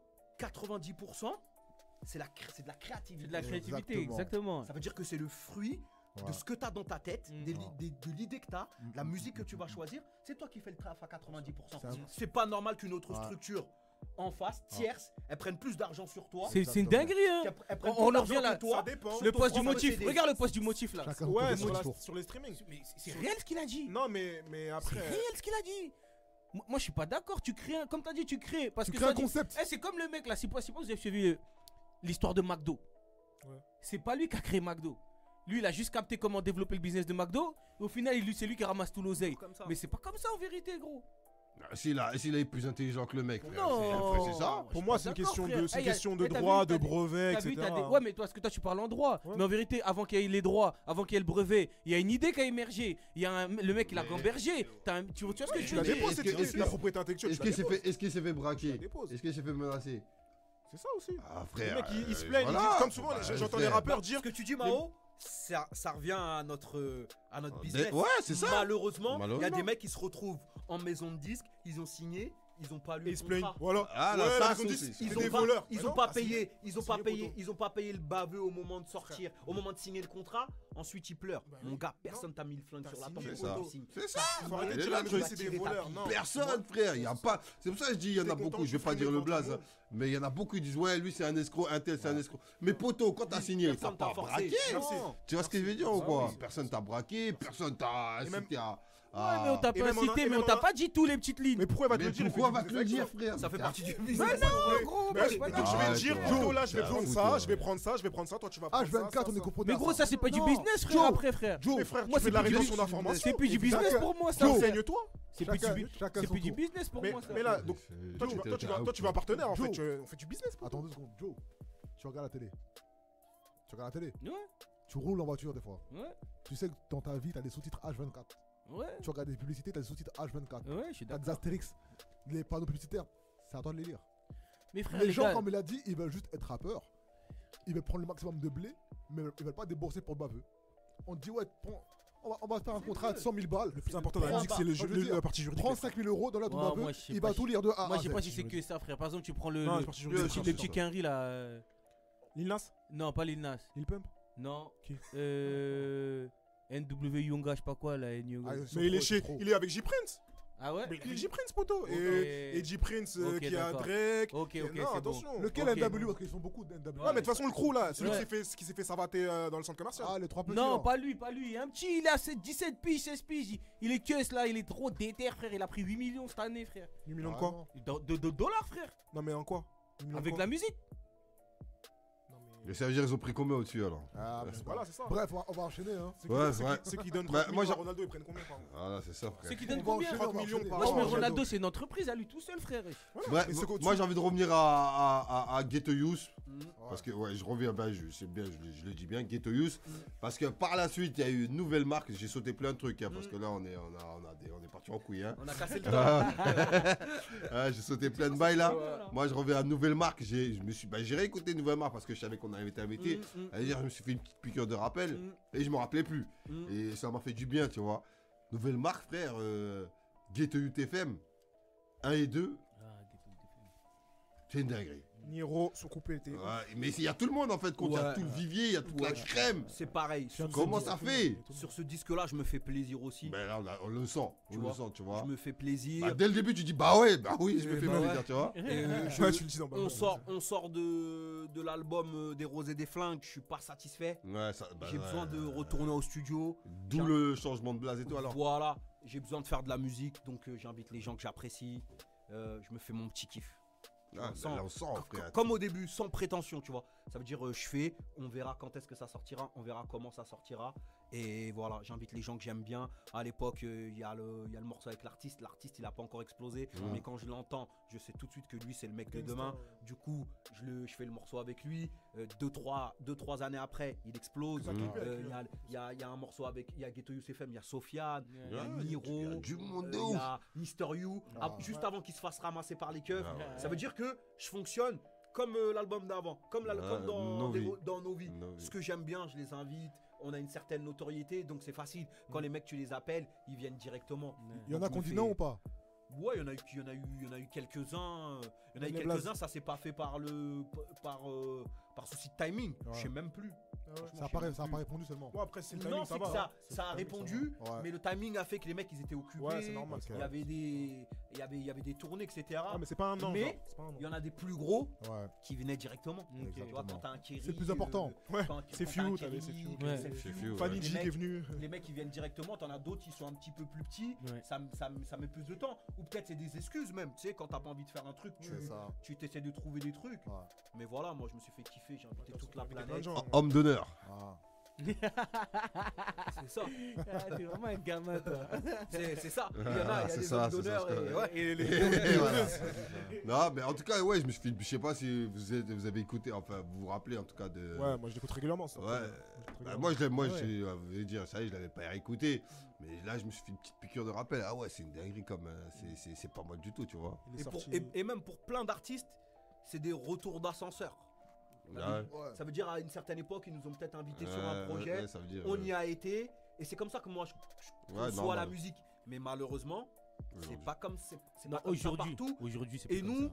Speaker 5: 90% c'est de la
Speaker 2: C'est de la
Speaker 5: créativité.
Speaker 2: créativité,
Speaker 3: Exactement.
Speaker 2: exactement.
Speaker 5: Ça veut dire que c'est le fruit de
Speaker 3: Voilà.
Speaker 5: ce que tu as dans ta tête,
Speaker 2: Mm.
Speaker 5: de l'idée que tu as, la musique que tu vas
Speaker 3: mm.
Speaker 5: choisir. C'est toi qui fais le travail à 90%.
Speaker 3: C'est un-
Speaker 5: C'est pas normal qu'une autre
Speaker 3: Ouais.
Speaker 5: structure en face, tierce, elle prenne plus d'argent sur toi.
Speaker 2: C'est une
Speaker 3: Exactement.
Speaker 2: dinguerie, hein.
Speaker 5: qu'elle prenne
Speaker 2: On
Speaker 5: plus
Speaker 2: en revient
Speaker 5: d'argent
Speaker 2: là.
Speaker 5: que toi.
Speaker 4: Ça dépend.
Speaker 2: Le
Speaker 5: ton
Speaker 2: poste du
Speaker 5: propre
Speaker 2: motif.
Speaker 5: CD.
Speaker 2: Regarde le poste du motif là.
Speaker 3: Chacun
Speaker 4: Ouais,
Speaker 3: son discours.
Speaker 4: sur les streamings.
Speaker 2: Mais c'est réel ce qu'il a dit.
Speaker 4: Non, mais
Speaker 2: C'est
Speaker 4: après.
Speaker 2: réel ce qu'il a dit. Moi, je suis pas d'accord. Tu crées, comme t'as dit, tu crées. Parce
Speaker 3: Tu
Speaker 2: que
Speaker 3: crées un
Speaker 2: ça dit-
Speaker 3: concept.
Speaker 2: Eh, c'est comme le mec là. Si pas vous avez suivi l'histoire de McDo.
Speaker 4: Ouais.
Speaker 2: C'est pas lui qui a créé McDo. Lui, il a juste capté comment développer le business de McDo. Et au final, c'est lui qui ramasse tout l'oseille.
Speaker 5: Comme ça.
Speaker 2: Mais c'est pas comme ça en vérité, gros.
Speaker 1: S'il est plus intelligent que le mec, frère,
Speaker 2: Non.
Speaker 1: c'est ça.
Speaker 4: Pour moi, c'est une question de,
Speaker 2: Eh, t'as
Speaker 4: droit,
Speaker 2: vu,
Speaker 4: de
Speaker 2: t'as des-
Speaker 4: brevet,
Speaker 2: T'as vu,
Speaker 4: etc.
Speaker 2: Ouais, mais toi, parce que toi, tu parles en droit.
Speaker 4: Ouais.
Speaker 2: Mais en vérité, avant qu'il y ait les droits, avant qu'il y ait le brevet, il y a une idée qui a émergé. Il y a le mec, il a gambergé. Tu vois ce que je
Speaker 4: Tu
Speaker 2: veux
Speaker 4: la
Speaker 2: dire
Speaker 4: déposes,
Speaker 1: est-ce
Speaker 4: c'est la propriété intellectuelle.
Speaker 1: Est-ce
Speaker 4: tu la
Speaker 1: qu'il
Speaker 4: déposes.
Speaker 1: s'est fait braquer?
Speaker 4: déposes.
Speaker 1: Est-ce qu'il s'est fait menacer?
Speaker 4: C'est ça aussi.
Speaker 1: Ah,
Speaker 4: Les
Speaker 1: frère.
Speaker 4: mecs, ils se plaignent. Ils
Speaker 1: voilà.
Speaker 4: disent, comme souvent,
Speaker 1: Bah,
Speaker 4: j'entends les
Speaker 1: frère.
Speaker 4: rappeurs dire.
Speaker 5: Ce que tu dis, Mao, ça revient à notre business.
Speaker 1: Ouais, c'est ça.
Speaker 5: Malheureusement, il y a
Speaker 1: Malheureusement.
Speaker 5: des mecs qui se retrouvent en maison de disque, ils ont signé, ils ont pas lu
Speaker 4: Et
Speaker 5: le
Speaker 4: ils se plaignent.
Speaker 5: contrat.
Speaker 4: Voilà.
Speaker 1: Ah, là,
Speaker 4: Ouais,
Speaker 1: ça,
Speaker 4: la maison de
Speaker 1: c'est-
Speaker 4: disque,
Speaker 1: c'est
Speaker 5: Ils
Speaker 4: c'est
Speaker 5: ont
Speaker 4: des
Speaker 5: pas,
Speaker 4: voleurs.
Speaker 5: ils
Speaker 4: Bah
Speaker 5: ont
Speaker 4: non,
Speaker 5: pas
Speaker 4: bah,
Speaker 5: payé, ils ont pas
Speaker 4: signé,
Speaker 5: payé,
Speaker 4: poteau.
Speaker 5: ils ont pas payé le baveux au moment de sortir, au moment de signer le contrat. Ensuite ils pleurent.
Speaker 4: Bah
Speaker 5: Mon
Speaker 4: oui.
Speaker 5: gars, personne t'a mis le flingue
Speaker 4: T'as
Speaker 5: sur la
Speaker 4: signé,
Speaker 5: table.
Speaker 1: c'est ça.
Speaker 5: poteau, signe.
Speaker 1: C'est ça.
Speaker 4: Faut arrêter de
Speaker 1: Il est
Speaker 4: dire
Speaker 1: là,
Speaker 4: la
Speaker 1: le
Speaker 4: musique,
Speaker 1: truc.
Speaker 4: c'est des voleurs. Non.
Speaker 1: Personne, frère. Il y a pas. C'est pour ça que je dis, il y en a
Speaker 4: T'es content
Speaker 1: beaucoup.
Speaker 4: que
Speaker 1: Je vais
Speaker 4: tu
Speaker 1: pas dire
Speaker 4: frimes
Speaker 1: le
Speaker 4: devant
Speaker 1: blaze,
Speaker 4: tout le
Speaker 1: hein,
Speaker 4: monde.
Speaker 1: mais il y en a beaucoup qui disent, ouais, lui c'est un escroc, un tel c'est un escroc. Mais poto, quand t'as signé, t'as
Speaker 5: Personne t'a
Speaker 1: pas
Speaker 5: forcé.
Speaker 1: braqué.
Speaker 5: Non.
Speaker 1: Tu vois ce que je veux dire ou
Speaker 4: Ah
Speaker 1: quoi?
Speaker 4: oui.
Speaker 1: Personne t'a braqué, personne t'a
Speaker 4: Et même-
Speaker 1: incité à.
Speaker 2: Ouais, mais on t'a
Speaker 4: Et
Speaker 2: pas
Speaker 4: même on a-
Speaker 2: incité,
Speaker 4: et
Speaker 2: mais
Speaker 4: même
Speaker 2: on t'a
Speaker 4: on a-
Speaker 2: pas dit tous les petites lignes.
Speaker 4: Mais pourquoi il va te
Speaker 1: Mais
Speaker 4: le dire
Speaker 1: pourquoi
Speaker 4: il
Speaker 1: va
Speaker 4: fait
Speaker 1: te
Speaker 4: du
Speaker 1: le
Speaker 4: business
Speaker 1: dire,
Speaker 4: avec
Speaker 1: frère?
Speaker 5: Ça fait partie du
Speaker 2: Mais
Speaker 5: business.
Speaker 2: non, gros,
Speaker 4: Mais
Speaker 2: moi,
Speaker 4: je
Speaker 2: je
Speaker 4: vais
Speaker 2: suis pas
Speaker 4: te
Speaker 2: d'accord.
Speaker 4: dire,
Speaker 1: Ouais,
Speaker 4: Joe, là, je vais
Speaker 1: c'est
Speaker 4: prendre
Speaker 1: fou,
Speaker 4: ça,
Speaker 1: toi.
Speaker 4: je vais prendre ça, je vais prendre ça, toi tu vas prendre ça.
Speaker 3: H24, on est
Speaker 4: ça.
Speaker 3: composé.
Speaker 2: Mais gros, ça c'est pas du
Speaker 3: Non.
Speaker 2: business, frère,
Speaker 3: Joe.
Speaker 2: après, frère.
Speaker 3: Joe,
Speaker 4: Mais frère,
Speaker 2: Moi,
Speaker 4: tu
Speaker 2: c'est
Speaker 4: fais de la
Speaker 2: plus du
Speaker 4: rétention
Speaker 2: business.
Speaker 4: d'informations.
Speaker 2: C'est plus du business
Speaker 3: Chacun-
Speaker 2: pour moi, ça.
Speaker 3: Joe.
Speaker 4: Renseigne-toi.
Speaker 2: C'est plus
Speaker 3: Chacun-
Speaker 2: du
Speaker 3: chacun
Speaker 2: c'est
Speaker 3: son
Speaker 2: plus du
Speaker 3: tour.
Speaker 2: business pour moi, ça.
Speaker 4: Mais là, donc, toi, tu vas un partenaire en fait.
Speaker 3: Joe.
Speaker 4: On fait du business. poteau.
Speaker 3: Attends 2 secondes. Joe, tu regardes la télé. Tu regardes la télé.
Speaker 2: Ouais,
Speaker 3: Tu roules en voiture des fois.
Speaker 2: ouais,
Speaker 3: Tu sais que dans ta vie, t'as des sous-titres H24.
Speaker 2: ouais.
Speaker 3: Tu regardes des publicités, t'as des sous-titres H24.
Speaker 2: Ouais, je suis
Speaker 3: T'as des
Speaker 2: d'accord.
Speaker 3: astérix. Les panneaux publicitaires, c'est à toi de les lire.
Speaker 2: Mais frère,
Speaker 3: Les gens,
Speaker 2: gars,
Speaker 3: comme il a dit, ils veulent juste être rappeurs. Ils veulent prendre le maximum de blé, mais ils veulent pas débourser pour le baveux. On dit, ouais, on va faire un contrat de 100 000 balles.
Speaker 4: Le plus important dans la
Speaker 3: Prends-
Speaker 4: musique, c'est le
Speaker 3: je veux
Speaker 4: jeu,
Speaker 3: dire,
Speaker 4: la partie juridique.
Speaker 3: Prends 5 000 euros, donne-le à ton
Speaker 2: Ouais,
Speaker 3: baveux,
Speaker 2: moi, je sais
Speaker 3: il
Speaker 2: pas
Speaker 3: va
Speaker 2: si-
Speaker 3: tout lire de A
Speaker 2: moi,
Speaker 3: à
Speaker 2: je sais
Speaker 3: Z.
Speaker 2: pas si c'est que ça, frère. Par exemple, tu prends
Speaker 4: Non, c'est parti juridique.
Speaker 2: le petit Henry là.
Speaker 4: Lil Nas,
Speaker 2: Non, pas Lil Nas.
Speaker 4: Lil Pump.
Speaker 2: Non.
Speaker 4: Qui
Speaker 2: NW Younga, je sais pas quoi là.
Speaker 3: Ah, ils sont
Speaker 4: Mais il est
Speaker 3: trop,
Speaker 4: chez,
Speaker 3: trop.
Speaker 4: il est avec J-Prince.
Speaker 2: Ah ouais.
Speaker 4: Mais il est avec J-Prince, poteau.
Speaker 2: Ok.
Speaker 4: Et J-Prince
Speaker 2: Ok,
Speaker 4: qui a
Speaker 2: d'accord.
Speaker 4: Drake.
Speaker 2: Ok,
Speaker 4: Et
Speaker 2: ok,
Speaker 4: non,
Speaker 2: c'est
Speaker 4: attention.
Speaker 2: bon.
Speaker 3: Lequel
Speaker 2: Ok.
Speaker 3: NW? Parce qu'ils sont beaucoup d'NW.
Speaker 4: Ouais, mais de toute façon, le crew là, celui
Speaker 2: Ouais.
Speaker 4: qui s'est fait savater dans le centre commercial.
Speaker 3: Ah, les 3 petits.
Speaker 2: Non,
Speaker 3: là.
Speaker 2: pas lui, pas lui. Un petit, il a 17 piges, 16 piges. Il est que là, il est trop déter, frère. Il a pris 8 millions cette année, frère.
Speaker 4: 8 millions de
Speaker 3: Ah,
Speaker 4: quoi
Speaker 3: non.
Speaker 2: De dollars, frère.
Speaker 4: Non, mais en quoi 8 millions de
Speaker 2: Avec
Speaker 4: quoi
Speaker 2: la musique.
Speaker 4: Non,
Speaker 1: Mais ça veut dire ils ont pris combien au-dessus alors?
Speaker 3: Ah, mais
Speaker 4: Voilà, c'est ça.
Speaker 3: Bref, on va enchaîner. Hein.
Speaker 1: Ouais, ouais.
Speaker 4: Ceux qui donnent
Speaker 1: Bah,
Speaker 4: 30
Speaker 1: moi,
Speaker 4: millions à
Speaker 1: j'ai-
Speaker 4: Ronaldo, ils prennent combien par an
Speaker 1: Voilà, c'est ça,
Speaker 2: Ceux
Speaker 1: frère.
Speaker 2: qui donnent
Speaker 3: On va
Speaker 2: combien
Speaker 3: enchaîner,
Speaker 4: 30
Speaker 3: on va
Speaker 4: millions
Speaker 3: enchaîner.
Speaker 4: par
Speaker 2: Moi, je
Speaker 4: an.
Speaker 2: mets
Speaker 4: Ronaldo.
Speaker 2: Ronaldo, c'est une entreprise à lui tout seul, frère.
Speaker 4: Voilà,
Speaker 1: Ouais,
Speaker 4: mais c'est qu'au-dessus.
Speaker 1: moi j'ai envie de revenir à Ghetto Youth.
Speaker 2: Mm.
Speaker 1: Parce que ouais, je reviens, ben, c'est bien, je le dis bien, Ghetto Youth. Parce que par la suite, il y a eu une nouvelle marque. J'ai sauté plein de trucs, hein, parce que là, on est parti en couille. Hein.
Speaker 5: On a cassé le temps.
Speaker 1: Ah, j'ai sauté plein de bails là.
Speaker 2: Voilà.
Speaker 1: Moi, je reviens à une nouvelle marque. J'ai réécouté une nouvelle marque parce que je savais qu'on avait été invité.
Speaker 2: Mm, mm,
Speaker 1: C'est-à-dire, je me suis fait une petite piqûre de rappel
Speaker 2: mm,
Speaker 1: et je me rappelais plus.
Speaker 2: mm.
Speaker 1: Et ça m'a fait du bien, tu vois. Nouvelle marque, frère. Ghetto Youth FM 1 et 2,
Speaker 2: Ah, Ghetto Youth FM.
Speaker 1: c'est une dinguerie.
Speaker 4: Niro, son coupé était.
Speaker 1: Ouais, mais il y a tout le monde en fait, il y a
Speaker 5: Ouais.
Speaker 1: tout le vivier, il y a toute la
Speaker 5: Ouais.
Speaker 1: crème.
Speaker 5: C'est pareil.
Speaker 1: Comment ça fait?
Speaker 5: Sur ce disque-là, je me fais plaisir aussi.
Speaker 1: Ben là, on le sent,
Speaker 5: Tu
Speaker 1: on
Speaker 5: vois.
Speaker 1: le sent, tu vois.
Speaker 5: Je me fais plaisir.
Speaker 1: Bah, dès le début, tu dis bah oui, je me fais
Speaker 5: bah
Speaker 1: plaisir,
Speaker 5: ouais.
Speaker 1: tu vois.
Speaker 5: Et,
Speaker 4: Ouais, tu le dis dans
Speaker 5: on sort de l'album des Roses et des Flingues. Je suis pas satisfait.
Speaker 1: Ouais, ça, bah,
Speaker 5: J'ai
Speaker 1: ouais.
Speaker 5: besoin de retourner au studio.
Speaker 1: D'où le changement de blase et tout alors.
Speaker 5: Voilà. J'ai besoin de faire de la musique, donc j'invite les gens que j'apprécie. Je me fais mon petit kiff.
Speaker 1: Ah,
Speaker 5: Sans-
Speaker 1: là, on sent, frère.
Speaker 5: Comme au début, sans prétention, tu vois. Ça veut dire je fais, on verra quand est-ce que ça sortira, on verra comment ça sortira. Et voilà, j'invite les gens que j'aime bien. À l'époque, il y a le morceau avec l'artiste. L'artiste, il a pas encore explosé. Mais quand je l'entends, je sais tout de suite que lui, c'est le mec de demain. Du coup, je fais le morceau avec lui. 2-3 années après, il explose. Il y a un morceau avec, il y a Ghetto Youssef FM, il y a Sofiane, il y a Niro,
Speaker 1: il y a du monde de
Speaker 5: il
Speaker 1: ouf.
Speaker 5: y a Mister You. Juste avant qu'il se fasse ramasser par les keufs. Ça veut dire que je fonctionne comme l'album d'avant, comme dans nos vies. Ce que j'aime bien, je les invite. On a une certaine notoriété, donc c'est facile. Quand les mecs, tu les appelles, ils viennent directement.
Speaker 3: Il y en a qui ont dit non ou pas?
Speaker 5: Ouais, il y en a eu quelques-uns. Il y en a eu quelques-uns, ça s'est pas fait par souci de timing.
Speaker 3: Ouais.
Speaker 5: Je sais même plus.
Speaker 3: Ça a pas répondu seulement.
Speaker 4: Bon, après, c'est le timing,
Speaker 5: Non,
Speaker 4: ça
Speaker 5: c'est que
Speaker 4: va.
Speaker 5: ça a répondu,
Speaker 3: Ouais.
Speaker 5: mais le timing a fait que les mecs ils étaient occupés.
Speaker 4: Ouais, c'est normal.
Speaker 5: Il y avait des tournées, etc.
Speaker 4: Ah, mais c'est pas un an.
Speaker 5: Mais
Speaker 4: genre, c'est pas un an.
Speaker 5: il y en a des plus gros
Speaker 3: Ouais.
Speaker 5: qui venaient directement.
Speaker 2: Ok.
Speaker 5: Tu vois, quand t'as un Kerry,
Speaker 3: C'est le plus important.
Speaker 4: Ouais,
Speaker 5: quand
Speaker 4: c'est
Speaker 5: t'as un
Speaker 4: Few,
Speaker 5: Kerry,
Speaker 4: c'est Few.
Speaker 2: Ouais.
Speaker 5: c'est
Speaker 1: C'est
Speaker 5: Few.
Speaker 1: Few,
Speaker 4: Fanny
Speaker 5: Les
Speaker 4: G qui
Speaker 5: mecs-
Speaker 4: est venu.
Speaker 5: Les mecs qui viennent directement, t'en as d'autres qui sont un petit peu plus petits,
Speaker 2: Ouais.
Speaker 5: ça met plus de temps. Ou peut-être c'est des excuses même, tu sais, quand t'as pas envie de faire un truc,
Speaker 3: C'est ça.
Speaker 5: tu t'essaies de trouver des trucs.
Speaker 3: Ouais.
Speaker 5: Mais voilà, moi je me suis fait kiffer, j'ai invité toute la
Speaker 4: Invité plein de
Speaker 5: planète.
Speaker 4: gens.
Speaker 1: Homme d'honneur.
Speaker 3: Ah.
Speaker 5: C'est ça,
Speaker 2: T'es vraiment un gamin, toi.
Speaker 5: c'est ça. Il y en a, il y a
Speaker 1: c'est
Speaker 5: des
Speaker 1: ça,
Speaker 5: hommes
Speaker 1: c'est ça,
Speaker 5: d'honneur
Speaker 1: c'est
Speaker 5: et
Speaker 1: ça.
Speaker 5: ouais.
Speaker 1: Et voilà. Non, mais en tout cas, ouais, je me suis fait. Je sais pas si vous avez écouté, enfin, vous vous rappelez en tout cas de.
Speaker 4: Ouais, moi je l'écoute régulièrement. Ça.
Speaker 1: Ouais. Bah, moi, je vais dire, ça y est, je l'avais pas réécouté. Mais là, je me suis fait une petite piqûre de rappel. Ah ouais, c'est une dinguerie comme. C'est pas mal du tout, tu vois.
Speaker 5: Et même pour plein d'artistes, c'est des retours d'ascenseur.
Speaker 1: Ouais.
Speaker 3: Ouais.
Speaker 5: Ça veut dire à une certaine époque, ils nous ont peut-être invités sur
Speaker 1: Ouais,
Speaker 5: un projet,
Speaker 1: ouais, ça veut dire,
Speaker 5: on y a été, et c'est comme ça que moi je
Speaker 1: Ouais,
Speaker 5: conçois
Speaker 1: normal.
Speaker 5: la musique. Mais malheureusement, c'est
Speaker 1: Aujourd'hui.
Speaker 5: pas comme c'est
Speaker 2: Non,
Speaker 5: pas comme ça
Speaker 2: aujourd'hui,
Speaker 5: partout.
Speaker 2: aujourd'hui, c'est
Speaker 5: Et
Speaker 2: plus comme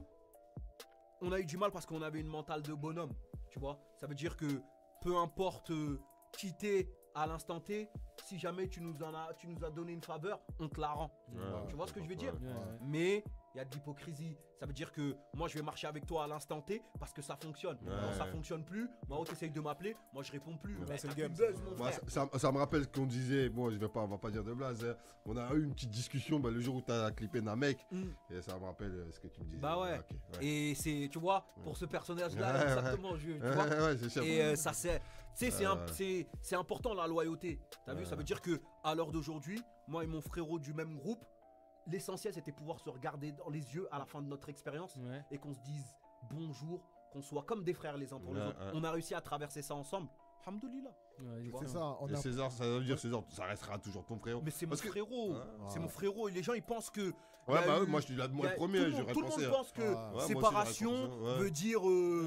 Speaker 5: nous,
Speaker 2: ça.
Speaker 5: on a eu du mal parce qu'on avait une mentale de bonhomme, tu vois. Ça veut dire que peu importe qui t'es à l'instant T, si jamais tu nous as donné une faveur, on te la rend.
Speaker 1: Ouais,
Speaker 5: Tu vois ce que je veux dire?
Speaker 2: Ouais, ouais.
Speaker 5: Mais il y a de l'hypocrisie. Ça veut dire que moi je vais marcher avec toi à l'instant T parce que ça fonctionne.
Speaker 1: Ouais.
Speaker 5: Quand ça fonctionne plus, moi tu essayes de m'appeler, moi je réponds plus.
Speaker 1: Ouais,
Speaker 5: Ouais,
Speaker 4: c'est le
Speaker 5: t'as
Speaker 4: game,
Speaker 5: plus de buzz,
Speaker 4: ça.
Speaker 5: mon
Speaker 1: Moi,
Speaker 5: frère.
Speaker 1: ça me rappelle qu'on disait, bon, on va pas dire de blague, hein. On a eu une petite discussion le jour où tu as clippé d'un mec, et ça me rappelle ce que tu me disais.
Speaker 5: Bah ouais.
Speaker 1: Ok,
Speaker 5: Et c'est, tu vois, pour ce personnage-là,
Speaker 1: Ouais,
Speaker 5: exactement, tu vois.
Speaker 1: ouais, c'est sûr.
Speaker 5: Et ça c'est, tu sais,
Speaker 1: Ouais.
Speaker 5: c'est important la loyauté. T'as vu,
Speaker 1: Ouais.
Speaker 5: ça veut dire que à l'heure d'aujourd'hui, moi et mon frérot du même groupe, l'essentiel c'était pouvoir se regarder dans les yeux à la fin de notre expérience
Speaker 2: Ouais.
Speaker 5: et qu'on se dise bonjour, qu'on soit comme des frères les uns pour les
Speaker 1: Ouais,
Speaker 5: autres.
Speaker 1: ouais.
Speaker 5: On a réussi à traverser ça ensemble. Alhamdoulilah.
Speaker 2: Ouais,
Speaker 5: Tu vois.
Speaker 3: C'est ça. On
Speaker 1: Et
Speaker 3: a...
Speaker 1: César, ça veut dire César, ça restera toujours ton frérot.
Speaker 5: Mais c'est mon
Speaker 1: Parce que-
Speaker 5: frérot.
Speaker 1: Ouais.
Speaker 5: C'est mon frérot. Et les gens ils pensent que.
Speaker 1: Ouais,
Speaker 5: il y a
Speaker 1: bah
Speaker 5: eu-
Speaker 1: oui, moi je suis là, moi
Speaker 5: il y
Speaker 1: le
Speaker 5: a-
Speaker 1: premier,
Speaker 5: tout le
Speaker 1: j'aurais
Speaker 5: monde
Speaker 1: pensé.
Speaker 5: pense que
Speaker 3: Ouais.
Speaker 1: Ouais, moi aussi,
Speaker 5: séparation
Speaker 1: j'aurais pensé, ouais.
Speaker 5: veut dire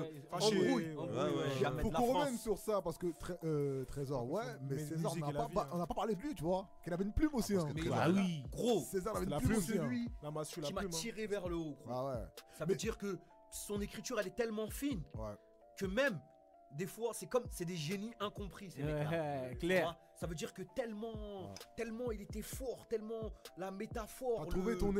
Speaker 4: Fâché.
Speaker 5: embrouille.
Speaker 1: ouais.
Speaker 5: Jamais
Speaker 3: Faut
Speaker 5: de la
Speaker 3: qu'on
Speaker 5: France.
Speaker 3: revienne sur ça parce que Trésor, ouais, mais
Speaker 4: Mais
Speaker 3: César,
Speaker 4: musique
Speaker 3: on
Speaker 4: et la vie, hein.
Speaker 3: n'a pas parlé de lui, tu vois. Qu'il avait une plume aussi.
Speaker 1: parce
Speaker 3: Hein.
Speaker 1: que
Speaker 5: Mais
Speaker 1: Trésor,
Speaker 2: Bah oui.
Speaker 5: Gros,
Speaker 3: César avait
Speaker 4: la
Speaker 3: une plume
Speaker 4: plume,
Speaker 3: aussi. hein.
Speaker 5: celui
Speaker 4: La massue, la
Speaker 5: qui m'a
Speaker 4: plume. hein.
Speaker 5: tiré vers le haut. Gros.
Speaker 3: Ah ouais.
Speaker 5: Ça veut dire que son écriture elle est tellement fine
Speaker 3: Ouais.
Speaker 5: que même des fois c'est des génies incompris ces mecs-là.
Speaker 2: Ouais,
Speaker 5: Tu
Speaker 2: clair.
Speaker 5: vois, ça veut dire que tellement il était fort, tellement la métaphore.
Speaker 3: T'as trouvé ton.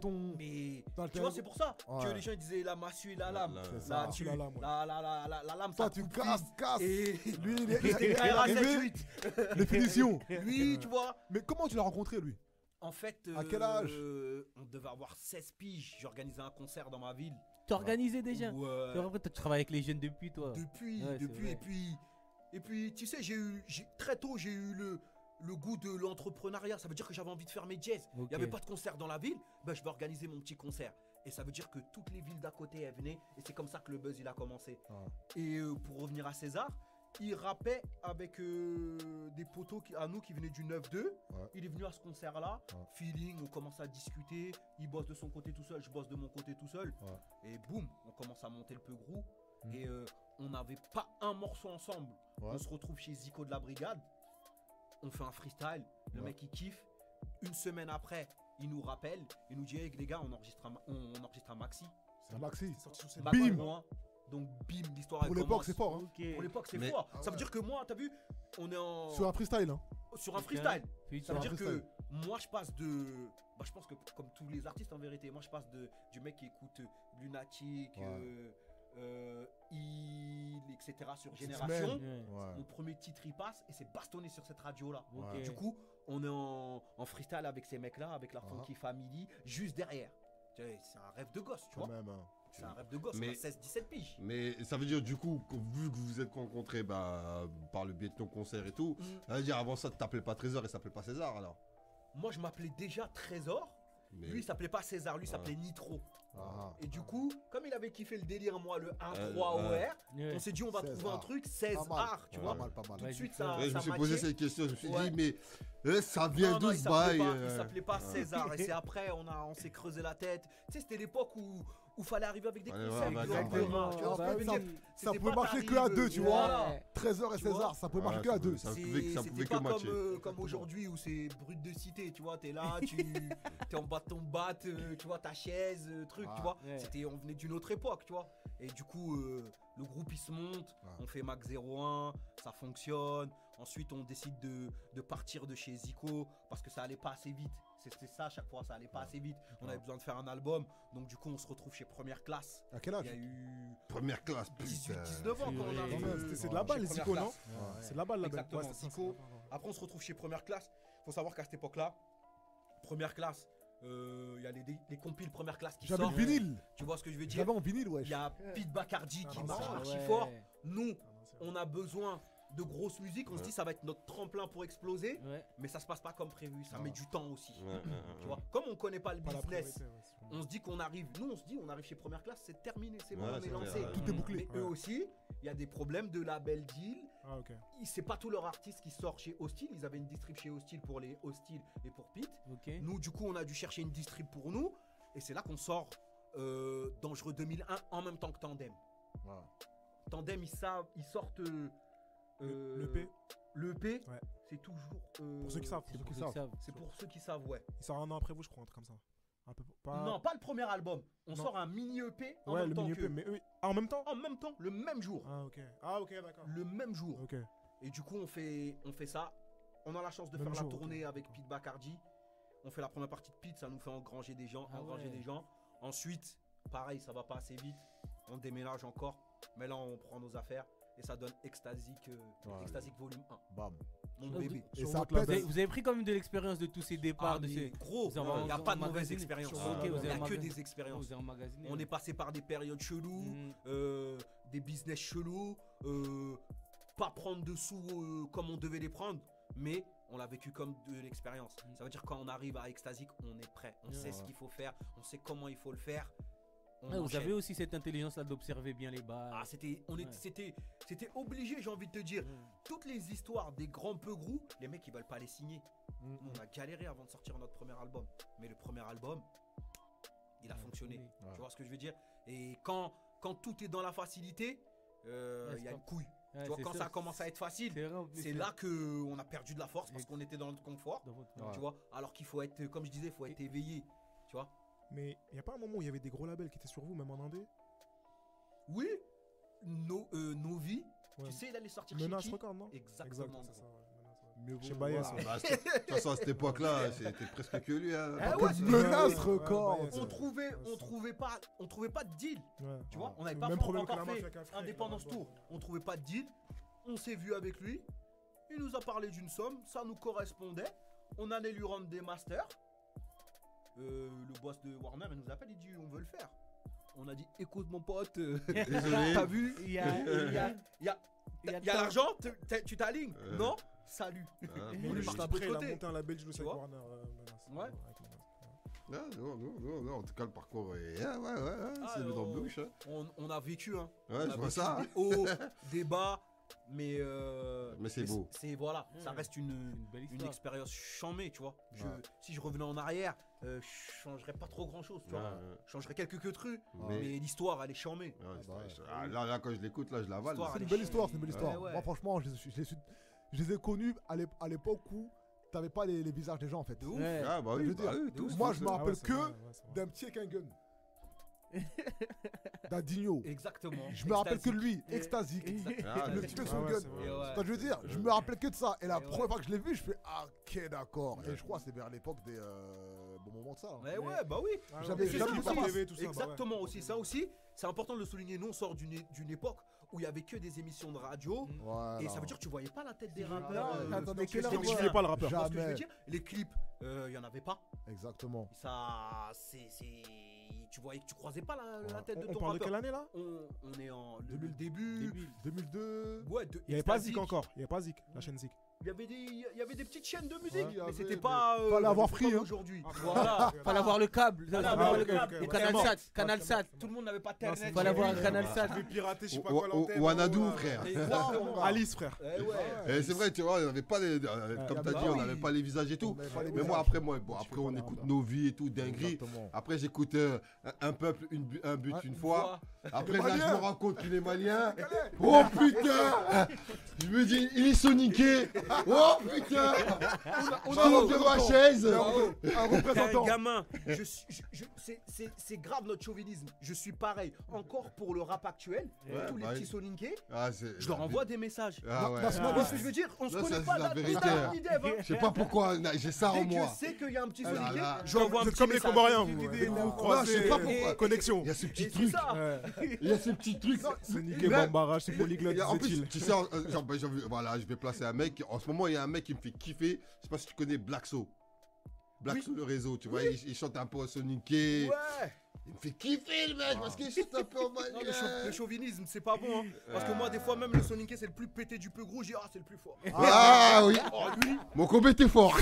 Speaker 5: Mais
Speaker 3: Dans
Speaker 5: tu vois, c'est pour ça
Speaker 3: Ouais.
Speaker 5: que les gens ils disaient la massue et la lame.
Speaker 3: C'est
Speaker 5: Là,
Speaker 3: ça.
Speaker 5: tu,
Speaker 4: La lame, ouais.
Speaker 5: la lame,
Speaker 3: Toi,
Speaker 5: ça
Speaker 3: tu
Speaker 5: coupe
Speaker 3: casses.
Speaker 5: Et
Speaker 3: Lui, il
Speaker 5: il était
Speaker 3: est arrivé.
Speaker 5: 7-8.
Speaker 3: Les finitions.
Speaker 5: Lui, tu vois,
Speaker 3: Mais comment tu l'as rencontré, lui?
Speaker 5: en fait,
Speaker 3: À quel âge
Speaker 5: on devait avoir 16 piges. J'organisais un concert dans ma ville.
Speaker 2: T'es organisé déjà.
Speaker 5: Ouais.
Speaker 2: C'est vrai que tu travailles avec les jeunes depuis, toi.
Speaker 5: Depuis,
Speaker 2: Ouais, c'est vrai.
Speaker 5: et puis, tu sais, très tôt, j'ai eu le goût de l'entrepreneuriat. Ça veut dire que j'avais envie de faire mes jazz. Il
Speaker 2: Ok.
Speaker 5: n'y avait pas de concert dans la ville, ben, je vais organiser mon petit concert. Et ça veut dire que toutes les villes d'à côté, elles venaient. Et c'est comme ça que le buzz, il a commencé.
Speaker 3: Ah.
Speaker 5: Et pour revenir à César, il rappait avec des potos à nous qui venaient du 9-2.
Speaker 3: Ouais.
Speaker 5: Il est venu à ce concert-là.
Speaker 3: Ouais.
Speaker 5: Feeling, on commence à discuter. Il bosse de son côté tout seul, je bosse de mon côté tout seul.
Speaker 3: Ouais.
Speaker 5: Et boum, on commence à monter le peu gros.
Speaker 3: Mm.
Speaker 5: Et on n'avait pas un morceau ensemble.
Speaker 3: Ouais.
Speaker 5: On se retrouve chez Zico de la Brigade. On fait un freestyle. Le
Speaker 3: Ouais.
Speaker 5: mec il kiffe. Une semaine après, il nous rappelle. Il nous dit hey, les gars, on enregistre un maxi.
Speaker 3: C'est Maxi.
Speaker 4: C'est sorti sur cette
Speaker 5: Bac
Speaker 3: Bim.
Speaker 5: pour moi. Donc bim, l'histoire elle
Speaker 3: Pour l'époque,
Speaker 5: commence.
Speaker 3: c'est fort. Hein.
Speaker 2: Ok.
Speaker 5: Pour l'époque, c'est
Speaker 1: Mais-
Speaker 5: fort.
Speaker 3: Ah
Speaker 5: Ça veut
Speaker 3: ouais.
Speaker 5: dire que moi, t'as vu, on est en
Speaker 3: Sur un freestyle. Hein.
Speaker 5: sur un freestyle. Ça veut
Speaker 3: un
Speaker 5: dire
Speaker 3: freestyle.
Speaker 5: que moi je passe de. Bah, je pense que comme tous les artistes en vérité, moi je passe du mec qui écoute Lunatic, Il, etc. sur Génération.
Speaker 3: Ouais.
Speaker 5: Mon premier titre il passe et c'est bastonné sur cette radio là.
Speaker 3: Ouais.
Speaker 5: Du coup, on est en freestyle avec ces mecs là, avec la Funky Family, juste derrière. C'est un rêve de gosse, tu
Speaker 3: Quand
Speaker 5: vois.
Speaker 3: même. Hein.
Speaker 5: C'est un rêve de gosse,
Speaker 1: Mais-
Speaker 5: on a 16-17 piges.
Speaker 1: Mais ça veut dire, du coup, vu que vous vous êtes rencontrés par le biais de ton concert et tout, ça veut dire avant ça, tu t'appelais pas Trésor et ça s'appelait pas César alors.
Speaker 5: Moi, je m'appelais déjà Trésor.
Speaker 1: Mais-
Speaker 5: Lui, il s'appelait pas César, lui, il s'appelait Nitro.
Speaker 3: Ah.
Speaker 5: Et du coup, comme il avait kiffé le délire, moi, le 1-3 OR,
Speaker 2: Ouais.
Speaker 5: on s'est dit, on va trouver un
Speaker 3: César.
Speaker 5: truc
Speaker 3: Pas
Speaker 5: 16
Speaker 3: mal.
Speaker 5: art, tu
Speaker 3: Pas
Speaker 5: vois.
Speaker 3: mal, pas mal.
Speaker 5: Tout de
Speaker 2: Ouais,
Speaker 5: suite,
Speaker 2: du
Speaker 5: ça.
Speaker 1: Ouais, je me
Speaker 5: ça
Speaker 1: suis
Speaker 5: matchait.
Speaker 1: posé cette question, je me suis
Speaker 5: Ouais.
Speaker 1: dit, mais ça vient
Speaker 5: Non,
Speaker 1: d'où
Speaker 5: il
Speaker 1: ce
Speaker 5: s'appelait
Speaker 1: bail
Speaker 5: pas, il s'appelait pas César. Et c'est après, on s'est creusé la tête. Tu sais, c'était l'époque où fallait arriver avec des
Speaker 1: Ouais,
Speaker 5: concepts.
Speaker 1: ouais,
Speaker 5: tu vois,
Speaker 2: exactement.
Speaker 5: tu vois ce que
Speaker 3: Ah,
Speaker 5: je veux
Speaker 3: ça-
Speaker 5: dire.
Speaker 3: Ça
Speaker 5: C'était
Speaker 3: pouvait
Speaker 5: pas
Speaker 3: marcher que
Speaker 5: t'arrives,
Speaker 3: à deux, tu
Speaker 5: voilà.
Speaker 3: vois. Trésor et
Speaker 5: Tu vois.
Speaker 3: César, ça pouvait marcher
Speaker 1: Ouais,
Speaker 3: que à
Speaker 1: ça
Speaker 3: deux.
Speaker 1: pouvait- ça pouvait- ça
Speaker 5: C'était
Speaker 1: pouvait que
Speaker 5: pas
Speaker 1: matcher.
Speaker 5: comme
Speaker 3: Exactement.
Speaker 5: aujourd'hui où c'est brut de cité, tu vois, t'es là, tu es en bas de ton bat, tu vois, ta chaise, truc,
Speaker 3: Ah,
Speaker 5: tu vois.
Speaker 2: ouais.
Speaker 5: On venait d'une autre époque, tu vois. Et du coup, le groupe il se monte,
Speaker 3: Ouais.
Speaker 5: on fait Max 01, ça fonctionne. Ensuite, on décide de partir de chez Zico parce que ça allait pas assez vite. C'était ça à chaque fois, ça allait pas assez vite. On avait besoin de faire un album, donc du coup, on se retrouve chez Première Classe.
Speaker 3: À quel
Speaker 5: Il
Speaker 3: age
Speaker 5: y a eu
Speaker 1: Première classe,
Speaker 5: 18-19 ans quand on
Speaker 2: Ouais.
Speaker 5: arrive.
Speaker 4: Non, mais c'est de la balle,
Speaker 5: chez
Speaker 4: Zico,
Speaker 5: Première
Speaker 4: non
Speaker 5: Classe.
Speaker 4: C'est de la balle, la balle.
Speaker 5: Exactement,
Speaker 4: Ouais, c'est ça,
Speaker 5: Zico.
Speaker 4: c'est ça.
Speaker 5: Après, on se retrouve chez Première Classe. Faut savoir qu'à cette époque-là, Première Classe, il y a les compiles Première Classe qui
Speaker 3: J'avais
Speaker 5: sortent.
Speaker 3: le vinyle.
Speaker 5: Tu vois ce que je veux dire?
Speaker 3: J'avais en vinyle, ouais.
Speaker 5: Il y a Pete Bacardi qui
Speaker 4: Ah,
Speaker 5: marche
Speaker 4: non,
Speaker 5: archi
Speaker 2: ouais.
Speaker 5: fort. Nous,
Speaker 4: Ah, non, c'est-
Speaker 5: on a besoin de grosse musique. On se dit ça va être notre tremplin pour exploser.
Speaker 2: Ouais.
Speaker 5: Mais ça se passe pas comme prévu. Ça
Speaker 3: Ouais.
Speaker 5: met du temps aussi.
Speaker 1: Ouais, ouais,
Speaker 5: Tu vois, comme on connaît pas le
Speaker 4: Pas la
Speaker 5: business,
Speaker 4: priorité, ouais, c'est bon.
Speaker 5: on se dit qu'on arrive. Nous, on se dit on arrive chez Première Classe, c'est terminé, c'est bon,
Speaker 1: Ouais,
Speaker 5: on
Speaker 1: c'est
Speaker 5: est lancé.
Speaker 1: clair, ouais.
Speaker 3: Tout est bouclé.
Speaker 5: Mais eux aussi, il y a des problèmes de label deal.
Speaker 4: Ah, ok.
Speaker 5: C'est pas tous leurs artistes qui sortent chez Hostile. Ils avaient une distrib chez Hostile pour les Hostile et pour Pete.
Speaker 2: Ok.
Speaker 5: Nous, du coup, on a dû chercher une distrib pour nous. Et c'est là qu'on sort Dangereux 2001 en même temps que Tandem.
Speaker 3: Voilà.
Speaker 5: Tandem, ils sortent
Speaker 4: Le P,
Speaker 5: Le EP,
Speaker 4: Ouais.
Speaker 5: c'est toujours.
Speaker 4: pour ceux qui savent.
Speaker 3: Pour ceux qui
Speaker 2: Ceux qui
Speaker 3: savent.
Speaker 5: C'est pour ceux qui savent, ouais.
Speaker 4: Il sort un an après vous, je crois, un truc comme ça. Un peu pas.
Speaker 5: Non, pas le premier album. On
Speaker 4: Non.
Speaker 5: sort un mini EP en
Speaker 4: Ouais,
Speaker 5: même
Speaker 4: le
Speaker 5: temps
Speaker 4: mini
Speaker 5: que.
Speaker 4: EP, mais eux. Ah, en même temps
Speaker 5: En même temps, le même jour.
Speaker 4: Ah, ok, d'accord.
Speaker 5: Le même jour.
Speaker 4: Ok.
Speaker 5: Et du coup, on fait ça. On a la chance de
Speaker 4: Même
Speaker 5: faire
Speaker 4: jour,
Speaker 5: la tournée
Speaker 4: ok,
Speaker 5: avec
Speaker 4: d'accord.
Speaker 5: Pete Bacardi. On fait la première partie de Pete, ça nous fait engranger des gens,
Speaker 2: Ah ouais.
Speaker 5: des gens. Ensuite, pareil, ça va pas assez vite. On déménage encore. Mais là, on prend nos affaires et ça donne Extasic,
Speaker 3: Ouais.
Speaker 5: Extasic volume 1.
Speaker 3: Bam.
Speaker 5: Mon
Speaker 2: Donc,
Speaker 5: bébé.
Speaker 3: Et
Speaker 4: Sur
Speaker 3: ça
Speaker 4: votre
Speaker 3: pète.
Speaker 4: label.
Speaker 2: Vous avez pris quand même de l'expérience de tous ces départs,
Speaker 5: Ah,
Speaker 2: de
Speaker 5: mais
Speaker 2: ces.
Speaker 5: gros,
Speaker 2: Vous avez-
Speaker 5: il n'y a
Speaker 2: vous
Speaker 5: pas
Speaker 2: avez
Speaker 5: de mauvaise
Speaker 2: emmagasiné.
Speaker 5: expérience.
Speaker 4: Sur
Speaker 2: Ok,
Speaker 4: votre
Speaker 2: vous
Speaker 5: Il n'y
Speaker 2: avez
Speaker 5: a que
Speaker 2: emmagasiné.
Speaker 5: des expériences.
Speaker 2: Vous avez emmagasiné.
Speaker 5: On est passé par des périodes cheloues,
Speaker 2: Mhm.
Speaker 5: des business chelous, pas prendre de sous comme on devait les prendre, mais on l'a vécu comme de l'expérience. Ça veut dire quand on arrive à Extasic, on est prêt, on sait ce qu'il faut faire, on sait comment il faut le faire. On
Speaker 2: Ouais, vous
Speaker 5: enchaîne.
Speaker 2: avez aussi cette intelligence là d'observer bien les
Speaker 5: Ah,
Speaker 2: bas.
Speaker 5: c'était obligé, j'ai envie de te dire. Toutes les histoires des grands peu gros, les mecs ils veulent pas les signer. Nous, on a galéré avant de sortir notre premier album, mais le premier album, il a fonctionné.
Speaker 3: Ouais.
Speaker 5: Tu vois ce que je veux dire? Et quand tout est dans la facilité, il
Speaker 2: c'est
Speaker 5: y a
Speaker 2: pas-
Speaker 5: une couille.
Speaker 2: Ouais,
Speaker 5: Tu vois,
Speaker 2: c'est
Speaker 5: quand
Speaker 2: ça,
Speaker 5: ça commence à être facile,
Speaker 2: c'est vrai, en plus,
Speaker 5: c'est là que on a perdu de la force parce qu'on était dans le confort.
Speaker 2: dans votre-
Speaker 3: Ouais.
Speaker 5: Tu vois, alors qu'il faut être, comme je disais, il faut être éveillé. Tu vois?
Speaker 4: Mais il n'y a pas un moment où il y avait des gros labels qui étaient sur vous, même en Indé
Speaker 5: Oui, Novi,
Speaker 4: Ouais.
Speaker 5: tu sais, il allait sortir
Speaker 4: Menace
Speaker 5: chez qui?
Speaker 4: Record, non
Speaker 5: Exactement.
Speaker 4: c'est ça, ouais. Menace, ouais.
Speaker 3: Mieux
Speaker 4: Chez
Speaker 3: vaut-
Speaker 4: Baez,
Speaker 3: voilà.
Speaker 4: ouais.
Speaker 1: Bah, de toute façon, à cette époque-là, c'était presque que lui. Hein.
Speaker 5: Ah
Speaker 3: Un
Speaker 5: ouais,
Speaker 3: peu
Speaker 5: c'est-
Speaker 3: de menace
Speaker 4: ouais,
Speaker 3: record.
Speaker 4: ouais, ouais,
Speaker 5: On
Speaker 4: ouais.
Speaker 5: trouvait,
Speaker 4: Ouais,
Speaker 5: on
Speaker 4: ça.
Speaker 5: trouvait pas de deal.
Speaker 4: Ouais.
Speaker 5: Tu vois,
Speaker 3: Ouais.
Speaker 5: on n'avait
Speaker 4: C'est
Speaker 5: pas
Speaker 4: le même problème que
Speaker 5: encore
Speaker 4: la
Speaker 5: fait
Speaker 4: mafia qu'a fait,
Speaker 5: Indépendance
Speaker 4: ouais.
Speaker 5: Tour. On trouvait pas de deal. On s'est vu avec lui. Il nous a parlé d'une somme. Ça nous correspondait. On allait lui rendre des masters. Le boss de Warner, il nous appelle. Il dit on veut le faire. On a dit écoute mon pote.
Speaker 1: Désolé.
Speaker 5: T'as vu?
Speaker 2: Il y a-
Speaker 5: Il y a
Speaker 2: tant-
Speaker 5: l'argent. Tu t'alignes? Non? Salut.
Speaker 1: Ah,
Speaker 5: On
Speaker 4: Lui,
Speaker 5: est
Speaker 4: juste
Speaker 5: parti de
Speaker 4: après, il
Speaker 5: l'autre
Speaker 4: a
Speaker 5: côté.
Speaker 4: monté un label Jules
Speaker 5: Tu
Speaker 4: avec
Speaker 5: vois
Speaker 4: Warner. Menace.
Speaker 5: Ouais.
Speaker 4: Avec Menace.
Speaker 1: Non, en tout cas, le parcours est. Ah, ouais,
Speaker 5: Ah,
Speaker 1: c'est mis dans le
Speaker 5: oh.
Speaker 1: bouche. Hein.
Speaker 5: On a vécu. Hein.
Speaker 1: Ouais,
Speaker 5: On a
Speaker 1: je vois
Speaker 5: vécu
Speaker 1: ça.
Speaker 5: Des hauts, des bas. Mais
Speaker 1: Mais c'est beau.
Speaker 5: C'est voilà, ça
Speaker 2: Ouais.
Speaker 5: reste
Speaker 2: une belle
Speaker 5: une
Speaker 2: histoire.
Speaker 5: expérience chamée, tu vois.
Speaker 3: Ouais.
Speaker 5: Si je revenais en arrière, je changerais pas trop grand chose, tu vois. Je changerais quelques trucs, mais l'histoire elle est chamée.
Speaker 1: Ouais,
Speaker 3: bah ouais.
Speaker 1: là, quand je l'écoute, là, je l'avale.
Speaker 5: L'histoire,
Speaker 3: C'est
Speaker 5: elle
Speaker 3: une
Speaker 5: est
Speaker 3: belle
Speaker 5: chiante.
Speaker 3: histoire, c'est une belle histoire.
Speaker 5: ouais.
Speaker 3: Moi, franchement, je les ai connus à l'époque où t'avais pas les visages des gens en fait.
Speaker 5: De ouf.
Speaker 2: Ouais.
Speaker 1: Ah, bah
Speaker 3: Je
Speaker 1: oui,
Speaker 3: veux dire,
Speaker 1: oui,
Speaker 5: de ouf.
Speaker 3: Moi, je me
Speaker 4: Ah ouais,
Speaker 3: rappelle
Speaker 4: c'est
Speaker 3: que
Speaker 4: vrai, ouais, c'est vrai.
Speaker 3: d'un petit Kengun. D'un Digno.
Speaker 5: Exactement.
Speaker 3: Je me rappelle que de lui,
Speaker 5: Et-
Speaker 3: extasique.
Speaker 1: Ah,
Speaker 3: Le
Speaker 1: ouais.
Speaker 3: petit peu
Speaker 4: Ah
Speaker 3: son
Speaker 4: ouais,
Speaker 3: gun.
Speaker 4: c'est vrai.
Speaker 5: Et ouais.
Speaker 3: Enfin, je veux dire, je me rappelle que de ça. Et la
Speaker 5: Et ouais.
Speaker 3: première fois que je l'ai vu, je fais ah, ok, d'accord. Et je crois que c'est vers l'époque des bons moments de ça. hein.
Speaker 5: Mais ouais, bah oui.
Speaker 4: Ah,
Speaker 3: J'avais
Speaker 4: ouais,
Speaker 5: c'est
Speaker 3: jamais
Speaker 5: ça
Speaker 3: vu
Speaker 5: aussi.
Speaker 3: ça.
Speaker 4: tout ça, bah ouais.
Speaker 5: Exactement aussi. Ça aussi, c'est important de le souligner. Nous, on sort d'une époque où il y avait que des émissions de radio.
Speaker 3: Voilà.
Speaker 5: Et ça veut dire que tu voyais pas la tête des
Speaker 2: Non,
Speaker 5: rappeurs.
Speaker 3: attendez,
Speaker 5: tu
Speaker 3: quelle heure
Speaker 5: vois
Speaker 3: voilà.
Speaker 4: Il est pas le rappeur.
Speaker 5: ce que je veux
Speaker 3: Jamais.
Speaker 5: dire. Les clips, il y en avait pas.
Speaker 3: Exactement.
Speaker 5: Ça, il tu voyais que tu croisais pas la tête de
Speaker 4: On
Speaker 5: ton
Speaker 4: parle de
Speaker 5: rappeur.
Speaker 4: quelle année là?
Speaker 5: On est en le début.
Speaker 3: 2002.
Speaker 5: Ouais,
Speaker 4: Il n'y avait pas
Speaker 5: Zik.
Speaker 4: Zik encore. Il n'y avait pas Zik, la chaîne Zik.
Speaker 5: Il y avait des petites chaînes de musique,
Speaker 3: Ouais, il y
Speaker 5: mais
Speaker 3: avait,
Speaker 5: c'était
Speaker 3: mais
Speaker 5: pas.
Speaker 3: fallait avoir
Speaker 5: comme
Speaker 3: free, hein.
Speaker 5: aujourd'hui.
Speaker 2: Voilà, fallait avoir le câble.
Speaker 5: Fallait
Speaker 2: Fallait
Speaker 5: avoir
Speaker 2: avoir
Speaker 5: le
Speaker 2: le
Speaker 5: câble.
Speaker 2: câble.
Speaker 5: Et
Speaker 2: Canal
Speaker 4: mort.
Speaker 2: Sat, Canal Sat.
Speaker 5: Tout le monde n'avait pas
Speaker 4: Non,
Speaker 5: Internet.
Speaker 2: Fallait avoir un
Speaker 5: Oui.
Speaker 2: Canal Sat.
Speaker 4: Je vais pirater, je sais pas quoi l'antenne.
Speaker 1: Wanadoo,
Speaker 4: là.
Speaker 1: frère.
Speaker 5: Exactement.
Speaker 4: Alice, frère.
Speaker 5: Eh ouais.
Speaker 1: Et c'est vrai, tu vois, on n'avait pas les. Comme t'as
Speaker 3: bah
Speaker 1: dit, on
Speaker 5: oui.
Speaker 1: n'avait pas les visages et tout.
Speaker 3: On avait pas les
Speaker 1: Mais moi,
Speaker 3: visages.
Speaker 1: après,
Speaker 3: Tu
Speaker 1: après
Speaker 3: peux
Speaker 1: on
Speaker 3: pas
Speaker 1: écoute
Speaker 3: leur
Speaker 1: nos vies et tout, dinguerie.
Speaker 3: Exactement.
Speaker 1: Après, j'écoute un peuple, un but,
Speaker 3: Ouais,
Speaker 1: une fois. Après, là,
Speaker 3: Malien.
Speaker 1: je me rends compte qu'il est malien. Oh putain! Je me dis, il est soniqué. Oh putain!
Speaker 3: On
Speaker 1: Je tombe de ma chaise.
Speaker 3: Un
Speaker 5: T'es un
Speaker 3: représentant.
Speaker 5: gamin. C'est grave notre chauvinisme. Je suis pareil. Encore pour le rap actuel,
Speaker 1: Ouais,
Speaker 5: tous les
Speaker 1: bah
Speaker 5: petits
Speaker 1: oui.
Speaker 5: soninkés,
Speaker 1: Ah, c'est-
Speaker 5: je leur envoie des messages.
Speaker 1: Ah ouais.
Speaker 3: Dans ce moment,
Speaker 5: Ce que je veux dire, on se
Speaker 1: Non,
Speaker 5: connaît
Speaker 1: ça,
Speaker 5: pas
Speaker 1: c'est la
Speaker 5: là,
Speaker 1: vérité,
Speaker 5: t'as
Speaker 1: hein.
Speaker 5: une idée, hein.
Speaker 1: Je sais pas pourquoi, j'ai ça en
Speaker 5: Dès que
Speaker 1: moi.
Speaker 5: je sais qu'il y a un petit
Speaker 1: Ah là
Speaker 5: soninké,
Speaker 1: là.
Speaker 5: je envoie un
Speaker 4: Vous êtes
Speaker 5: petit
Speaker 4: comme les
Speaker 5: message.
Speaker 4: Comoriens,
Speaker 3: Dès
Speaker 4: vous.
Speaker 3: que
Speaker 4: Vous
Speaker 3: vous
Speaker 1: Non,
Speaker 4: croisez.
Speaker 1: je sais pas pourquoi.
Speaker 4: Connexion.
Speaker 1: Il y a ce
Speaker 5: Et
Speaker 1: petit
Speaker 5: c'est
Speaker 1: truc.
Speaker 5: ça.
Speaker 1: Il y a ce petit truc.
Speaker 4: Soniqué
Speaker 1: Mais-
Speaker 4: Bambara, c'est polyglotte,
Speaker 1: En plus,
Speaker 4: disait-il.
Speaker 1: tu sais, voilà, je vais placer un mec. En ce moment, il y a un mec qui me fait kiffer. Je sais pas si tu connais Blackso. Blackso le réseau, tu vois, il chante un peu au soniqué.
Speaker 5: Ouais.
Speaker 1: Il me fait kiffer le mec parce qu'il chante un peu en
Speaker 5: Non, le
Speaker 1: malien.
Speaker 5: chauvinisme, c'est pas bon. Hein. Parce que moi, des fois, même le soninké, c'est le plus pété du peu gros. Je dis, ah, c'est le plus fort.
Speaker 1: Ah oui.
Speaker 5: Oh, lui,
Speaker 1: Mon Kobe t'es fort.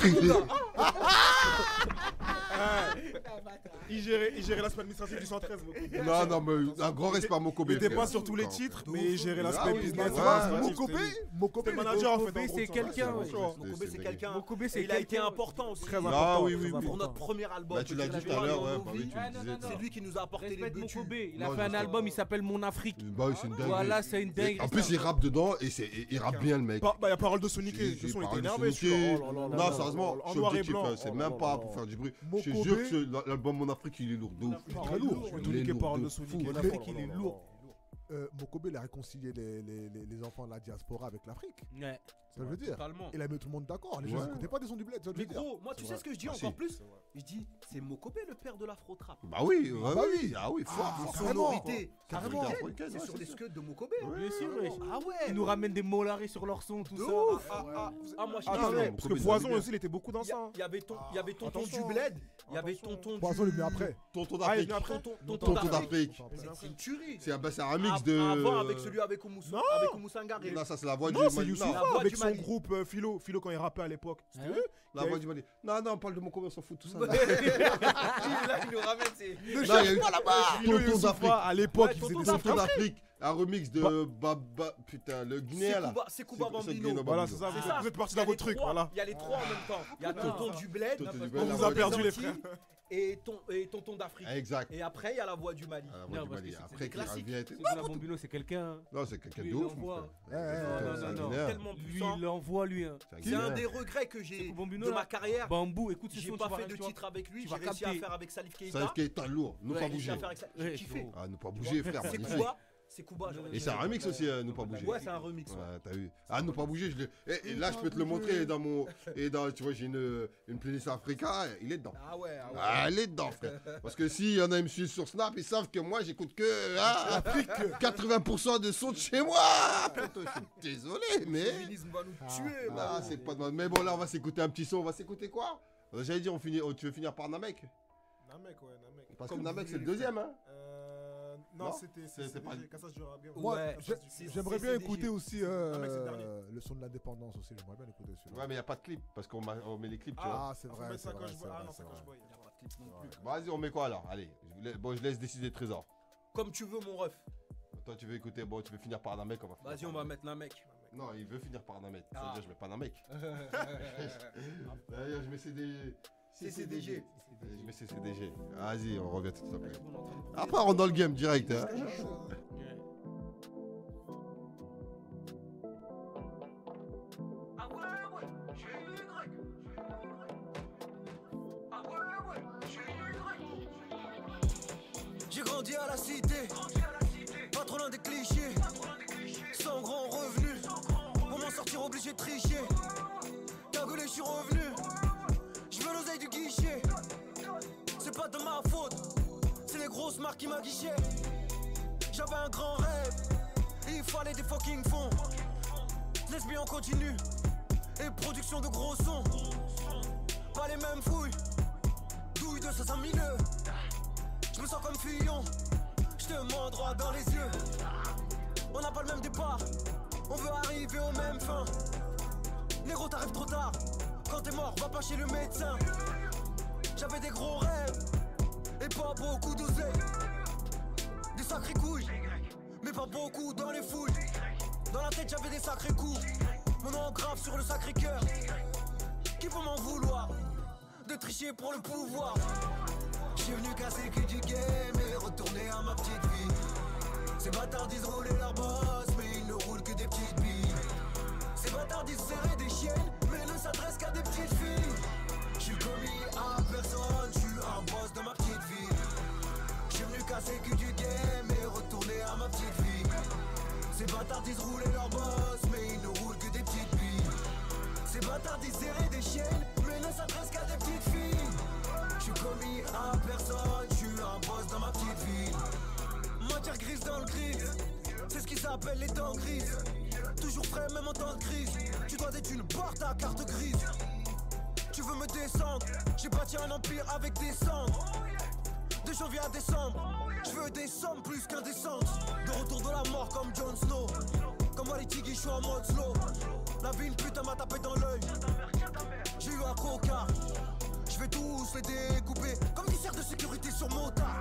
Speaker 4: Il gérait l'aspect administratif du 113.
Speaker 1: Non, non, mais un grand respect à mon Kobe.
Speaker 4: Il était
Speaker 1: frère.
Speaker 4: pas sur tous les titres, mais il gérait
Speaker 1: Ah
Speaker 4: l'aspect
Speaker 1: oui,
Speaker 4: business.
Speaker 1: ouais,
Speaker 4: administratif,
Speaker 1: ouais.
Speaker 4: c'était-
Speaker 3: Mokobé,
Speaker 4: C'était le manager en fait.
Speaker 2: Mokobé,
Speaker 4: en gros,
Speaker 2: c'est
Speaker 4: ça.
Speaker 2: quelqu'un,
Speaker 1: ouais.
Speaker 2: ouais.
Speaker 5: Mokobé, c'est quelqu'un.
Speaker 2: Mokobé,
Speaker 5: Et
Speaker 2: c'est
Speaker 5: il a été
Speaker 2: quelqu'un.
Speaker 5: important aussi.
Speaker 4: Très
Speaker 1: Ah
Speaker 4: important.
Speaker 1: oui, oui,
Speaker 4: très
Speaker 1: oui.
Speaker 5: Pour
Speaker 4: important.
Speaker 5: notre premier album.
Speaker 1: Bah, tu l'as
Speaker 5: que
Speaker 1: dit
Speaker 5: j'ai
Speaker 1: tout à l'heure,
Speaker 5: fait
Speaker 1: ouais.
Speaker 5: dans
Speaker 1: Bah
Speaker 5: nos
Speaker 1: oui,
Speaker 5: vies.
Speaker 1: tu le disais.
Speaker 5: C'est lui qui nous a apporté les
Speaker 2: Respecte
Speaker 5: betus.
Speaker 2: Mokobé. Il a
Speaker 1: Non,
Speaker 2: fait un
Speaker 1: je sais.
Speaker 2: album, il s'appelle Mon Afrique.
Speaker 1: Bah oui, c'est une dinguerie.
Speaker 2: Voilà, c'est une dinguerie.
Speaker 1: En plus, il rappe dedans et il rappe bien le mec.
Speaker 4: Bah, il y a parole de Soniqué. De
Speaker 1: Si,
Speaker 4: toute façon, il était
Speaker 1: parole de
Speaker 4: énervé.
Speaker 1: Soniqué.
Speaker 4: celui-là. Oh là là là
Speaker 1: Non,
Speaker 4: là
Speaker 1: sérieusement,
Speaker 4: là.
Speaker 1: je
Speaker 4: En
Speaker 1: suis
Speaker 4: noir et
Speaker 1: objectif,
Speaker 4: blanc.
Speaker 1: c'est
Speaker 4: Oh
Speaker 1: même
Speaker 4: là
Speaker 1: pas
Speaker 4: là
Speaker 1: pour
Speaker 4: là.
Speaker 1: faire du bruit. Je te
Speaker 3: Mokobé.
Speaker 1: jure que l'album Mon Afrique, il est lourd de ouf.
Speaker 3: Très lourd.
Speaker 1: Il est
Speaker 4: Soniqué,
Speaker 1: lourd
Speaker 4: parole
Speaker 1: de
Speaker 4: de
Speaker 1: fou.
Speaker 4: Soniqué.
Speaker 2: Mon Afrique, il est lourd.
Speaker 3: Mokobé, il a réconcilié les enfants de la diaspora avec l'Afrique.
Speaker 2: Ouais.
Speaker 3: Ça veut dire.
Speaker 5: Totalement.
Speaker 3: Il a mis tout le monde d'accord. Les gens
Speaker 1: Ouais.
Speaker 3: n'écoutaient pas des sons du bled. Ça veut
Speaker 5: Mais
Speaker 3: dire.
Speaker 5: gros, moi, tu
Speaker 3: C'est
Speaker 5: sais
Speaker 3: vrai.
Speaker 5: ce que je dis
Speaker 1: Ah,
Speaker 5: encore
Speaker 1: si.
Speaker 5: plus? Je dis, c'est Mokobé le père de l'afro-trap.
Speaker 1: Bah oui, ouais,
Speaker 3: bah
Speaker 1: oui. Ah oui, fort,
Speaker 3: Ah,
Speaker 1: fort.
Speaker 3: carrément.
Speaker 5: Sonorité
Speaker 3: Carrément.
Speaker 5: africaine, c'est
Speaker 1: Ouais,
Speaker 5: sur
Speaker 1: c'est
Speaker 5: des
Speaker 1: ça.
Speaker 5: scuds de Mokobé.
Speaker 2: Bien sûr, ouais.
Speaker 5: Ah ouais.
Speaker 2: Ils nous ramènent des molarés sur leur son, tout
Speaker 5: De
Speaker 2: ça.
Speaker 5: ouf.
Speaker 2: Ah, ouais.
Speaker 5: Moi, je
Speaker 1: Ah,
Speaker 5: dis,
Speaker 1: non,
Speaker 4: Attendez,
Speaker 1: mais
Speaker 4: parce
Speaker 1: Mokobé,
Speaker 4: que
Speaker 1: il
Speaker 4: Poison
Speaker 1: avait
Speaker 4: aussi, il était beaucoup dans
Speaker 5: il y
Speaker 4: ça.
Speaker 5: a-
Speaker 4: hein.
Speaker 5: il y avait tonton
Speaker 4: attention.
Speaker 5: du bled, il y avait
Speaker 4: Attention.
Speaker 5: tonton
Speaker 3: Poison,
Speaker 5: du...
Speaker 3: il est venu après.
Speaker 1: Tonton
Speaker 4: Ah, il est
Speaker 1: d'Afrique.
Speaker 4: venu après.
Speaker 1: Tonton d'Afrique.
Speaker 5: C'est une tuerie.
Speaker 1: C'est un remix
Speaker 5: Avant,
Speaker 1: de.
Speaker 5: avec celui avec Oumoussou,
Speaker 4: Non.
Speaker 5: avec Oumou Sangaré.
Speaker 1: Non, ça c'est la voix du
Speaker 4: Non, c'est
Speaker 1: Mali.
Speaker 4: Youssoufa
Speaker 5: La voix
Speaker 4: avec
Speaker 5: du
Speaker 4: son
Speaker 5: Mali.
Speaker 4: groupe Philo. Philo quand il rappait à l'époque. C'était
Speaker 2: Ah ouais
Speaker 4: eux.
Speaker 1: La voix du Mali. Non, non, on parle de mon commun, on s'en fout de tout ça.
Speaker 5: Là,
Speaker 1: là.
Speaker 5: il nous ramène, c'est...
Speaker 1: Non, il y a eu
Speaker 4: Philo
Speaker 1: Tonton
Speaker 4: Youssoufa,
Speaker 1: d'Afrique.
Speaker 4: à l'époque,
Speaker 5: Ouais,
Speaker 4: il faisait
Speaker 5: Tonton
Speaker 4: des sons.
Speaker 1: Tonton d'Afrique. Un remix de Baba. Putain, le Guinéen là.
Speaker 5: C'est Kuba
Speaker 1: C'est
Speaker 5: Bambino.
Speaker 1: Guinéen
Speaker 4: Voilà,
Speaker 1: Bambino.
Speaker 4: c'est ça.
Speaker 5: C'est
Speaker 4: Vous
Speaker 5: ça.
Speaker 4: êtes- vous êtes partis
Speaker 5: Il y a
Speaker 4: dans vos
Speaker 5: les
Speaker 4: trucs,
Speaker 5: trois-
Speaker 4: voilà.
Speaker 5: Il y a les trois en même temps. Il y a tonton du bled,
Speaker 1: Tonton du
Speaker 5: on
Speaker 1: bled, la
Speaker 5: vous
Speaker 1: voix
Speaker 5: a
Speaker 1: du-
Speaker 5: perdu les frères. Et tonton d'Afrique.
Speaker 1: Exact.
Speaker 5: Et après, il y a la voix du Mali.
Speaker 1: Ah, la
Speaker 2: Non,
Speaker 1: voix du
Speaker 2: parce que
Speaker 1: Mali.
Speaker 2: c'est
Speaker 1: Après,
Speaker 5: des
Speaker 1: qui
Speaker 5: classiques.
Speaker 1: revient.
Speaker 2: Ce gars-là, Bambino, c'est quelqu'un.
Speaker 1: Non, c'est quelqu'un
Speaker 2: Lui,
Speaker 1: de
Speaker 2: il
Speaker 1: ouf, mon
Speaker 2: envoie.
Speaker 1: frère.
Speaker 3: Ouais,
Speaker 1: C'est
Speaker 3: ouais,
Speaker 1: un
Speaker 2: non, non, non.
Speaker 1: Guinéen.
Speaker 5: Tellement
Speaker 2: Lui,
Speaker 5: puissant.
Speaker 2: il l'envoie, lui. Hein.
Speaker 1: C'est un
Speaker 5: C'est un
Speaker 1: Guinéen.
Speaker 5: des regrets que j'ai
Speaker 2: Bambino,
Speaker 5: de
Speaker 2: là.
Speaker 5: ma carrière.
Speaker 2: Bambou, écoute ce
Speaker 5: J'ai
Speaker 2: son,
Speaker 5: pas
Speaker 2: tu vas-
Speaker 5: fait de
Speaker 2: tu vas-
Speaker 5: titre avec lui.
Speaker 2: tu
Speaker 5: J'ai
Speaker 2: vas
Speaker 5: réussi à
Speaker 2: capter.
Speaker 5: faire avec Salif
Speaker 1: Ça
Speaker 5: Keita.
Speaker 1: qui est un lourd. Nous
Speaker 2: Ouais,
Speaker 1: pas
Speaker 5: J'ai réussi
Speaker 1: bouger.
Speaker 5: à faire avec ça.
Speaker 2: Ouais,
Speaker 5: J'ai kiffé.
Speaker 2: frérot.
Speaker 1: Ah, nous pas bouger, frère.
Speaker 5: C'est
Speaker 1: magnifique.
Speaker 5: Kuba. C'est Kuba. j'aurais
Speaker 1: Et
Speaker 5: dit.
Speaker 1: c'est un remix aussi, nous pas bouger.
Speaker 5: Ouais, c'est un remix. ouais.
Speaker 1: Ouais, t'as vu. Ah, nous pas bouger, je l'ai. Et là, je peux te le montrer dans mon. Et dans, tu vois, j'ai une playlist Africa, il est dedans.
Speaker 5: Ah ouais, ah ouais.
Speaker 1: Ah, il est dedans, frère. Parce que s'il y en a qui me suivent sur Snap, ils savent que moi, j'écoute que Afrique. 80% de son de chez moi. Putain, je suis désolé, mais.
Speaker 5: Le féminisme va nous tuer.
Speaker 1: Non,
Speaker 5: man.
Speaker 1: c'est pas de mal. Mais bon, là, on va s'écouter un petit son. On va s'écouter quoi? J'allais dire, tu veux finir par Namek?
Speaker 4: Namek, ouais, Namek.
Speaker 1: Parce
Speaker 5: Comme
Speaker 1: que Namek,
Speaker 5: vous
Speaker 1: c'est le
Speaker 5: voulez,
Speaker 1: deuxième, hein?
Speaker 4: Non,
Speaker 1: Non,
Speaker 4: c'était
Speaker 1: c'est pas-
Speaker 4: Cassas du Rabia.
Speaker 5: Ouais.
Speaker 3: J'aimerais bien écouter aussi
Speaker 4: mec, c'est le dernier.
Speaker 3: le son de l'indépendance aussi. J'aimerais bien écouter celui-là.
Speaker 1: Ouais, mais il n'y a pas de clip. Parce qu'on met les clips, tu vois.
Speaker 3: Ah, c'est vrai.
Speaker 4: Faut
Speaker 3: c'est
Speaker 4: mettre ça
Speaker 3: vrai,
Speaker 4: quand je
Speaker 3: c'est
Speaker 4: bois. Ah
Speaker 3: vrai,
Speaker 4: non,
Speaker 3: c'est
Speaker 4: c'est quand
Speaker 3: vrai.
Speaker 4: je bois.
Speaker 5: Il y a pas de clip non plus.
Speaker 1: Vas-y, on met quoi alors? Allez, bon, je laisse décider Trésor.
Speaker 5: Comme tu veux, mon ref.
Speaker 1: Toi, tu veux écouter, bon, tu veux finir par Namek, on va finir
Speaker 5: Vas-y,
Speaker 1: par
Speaker 5: on va
Speaker 1: Namek.
Speaker 5: mettre un mec.
Speaker 1: Non, il veut finir par Namek. Ça
Speaker 5: Ah.
Speaker 1: veut dire, je mets pas Namek. D'ailleurs, je mets CDG.
Speaker 5: CCDG.
Speaker 1: Je mets CCDG. Vas-y, on revient tout ça après. Après, on rentre dans le game direct. Hein.
Speaker 6: J'ai grandi à la cité, pas trop loin des clichés, sans grand revenu, pour m'en sortir obligé de tricher. Cagoulé, je suis revenu, je veux l'oseille du guichet. C'est pas de ma faute, c'est les grosses marques qui m'aguichaient. J'avais un grand rêve, il fallait des fucking fonds. Lesbien en continu, et production de gros sons. Pas les mêmes fouilles, douille de 500 000. Je me sens comme Fillon, je te mens droit dans les yeux. On n'a pas le même départ, on veut arriver aux mêmes fins. Négro t'arrives trop tard, quand t'es mort va pas chez le médecin. J'avais des gros rêves, et pas beaucoup d'oseille. Des sacrées couilles, mais pas beaucoup dans les fouilles. Dans la tête j'avais des sacrés coups, mon nom grave sur le sacré cœur. Qui peut m'en vouloir de tricher pour le pouvoir? J'suis venu casser que du game et retourner à ma petite vie. Ces bâtards disent rouler leur boss, mais ils ne roulent que des petites billes. Ces bâtards disent serrer des chiennes, mais ne s'adressent qu'à des petites filles. J'suis commis à personne, j'suis un boss de ma petite ville. J'suis venu casser que du game et retourner à ma petite vie. Ces bâtards disent rouler leur boss, mais ils ne roulent que des petites billes. Ces bâtards disent serrer des chiennes, mais ne s'adressent qu'à des petites filles. J'suis commis à personne, j'suis un boss dans ma petite ville. Matière grise dans le gris, c'est ce qui s'appelle les dents grises. Toujours frais même en temps de crise, tu dois être une barre ta carte grise. Tu veux me descendre, j'ai bâti un empire avec des cendres. De janvier à décembre, je veux des sommes plus qu'indécentes. De retour de la mort comme Jon Snow, comme Ali Tigui, je suis en mode slow. La vie une putain m'a tapé dans l'œil, j'ai eu un coca. Je vais tous les découper comme des serres de sécurité sur motard.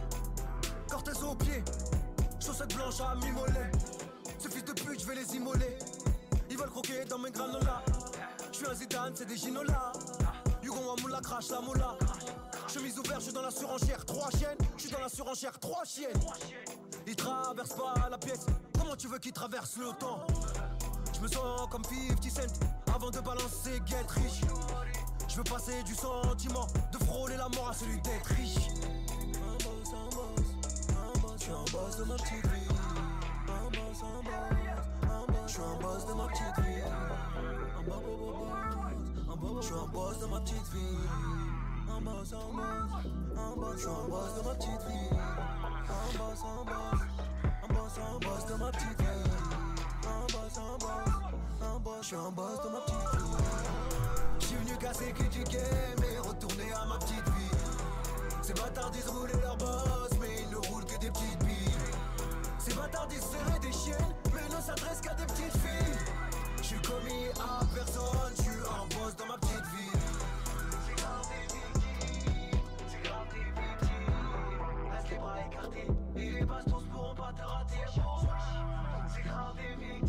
Speaker 6: Cortez aux pieds, chaussettes blanches à mi-mollet. Ces fils de pute, je vais les immoler. Ils veulent croquer dans mes granolas. Je suis un Zidane, c'est des ginolas. Hugo Wamoula crache la mola. Chemise ouverte, je suis dans la surenchère. 3 chiennes, je suis dans la surenchère. 3 chiennes. Ils traversent pas la pièce. Comment tu veux qu'ils traversent le temps? Je me sens comme 50 Cent avant de balancer Get Rich. Je veux passer du sentiment de frôler la mort à celui d'être riche. Un boss, je suis un boss de ma petite vie. Un boss, je suis un boss de ma petite vie. Je suis un boss de ma petite vie. Un boss, je suis un boss de ma petite vie. Un boss de ma petite vie. Un boss, je suis un boss de ma petite vie. J'suis venu casser que du game et retourner à ma petite vie. Ces bâtards disent rouler leur boss, mais ils ne roulent que des petites billes. Ces bâtards disent serrer des chiennes, mais ne s'adressent qu'à des petites filles. J'suis commis à personne, j'suis un boss dans ma petite vie. C'est grave des victimes, c'est grave des victimes. Laisse les bras écartés, et les bastos pourront pas te rater. C'est grave des victimes.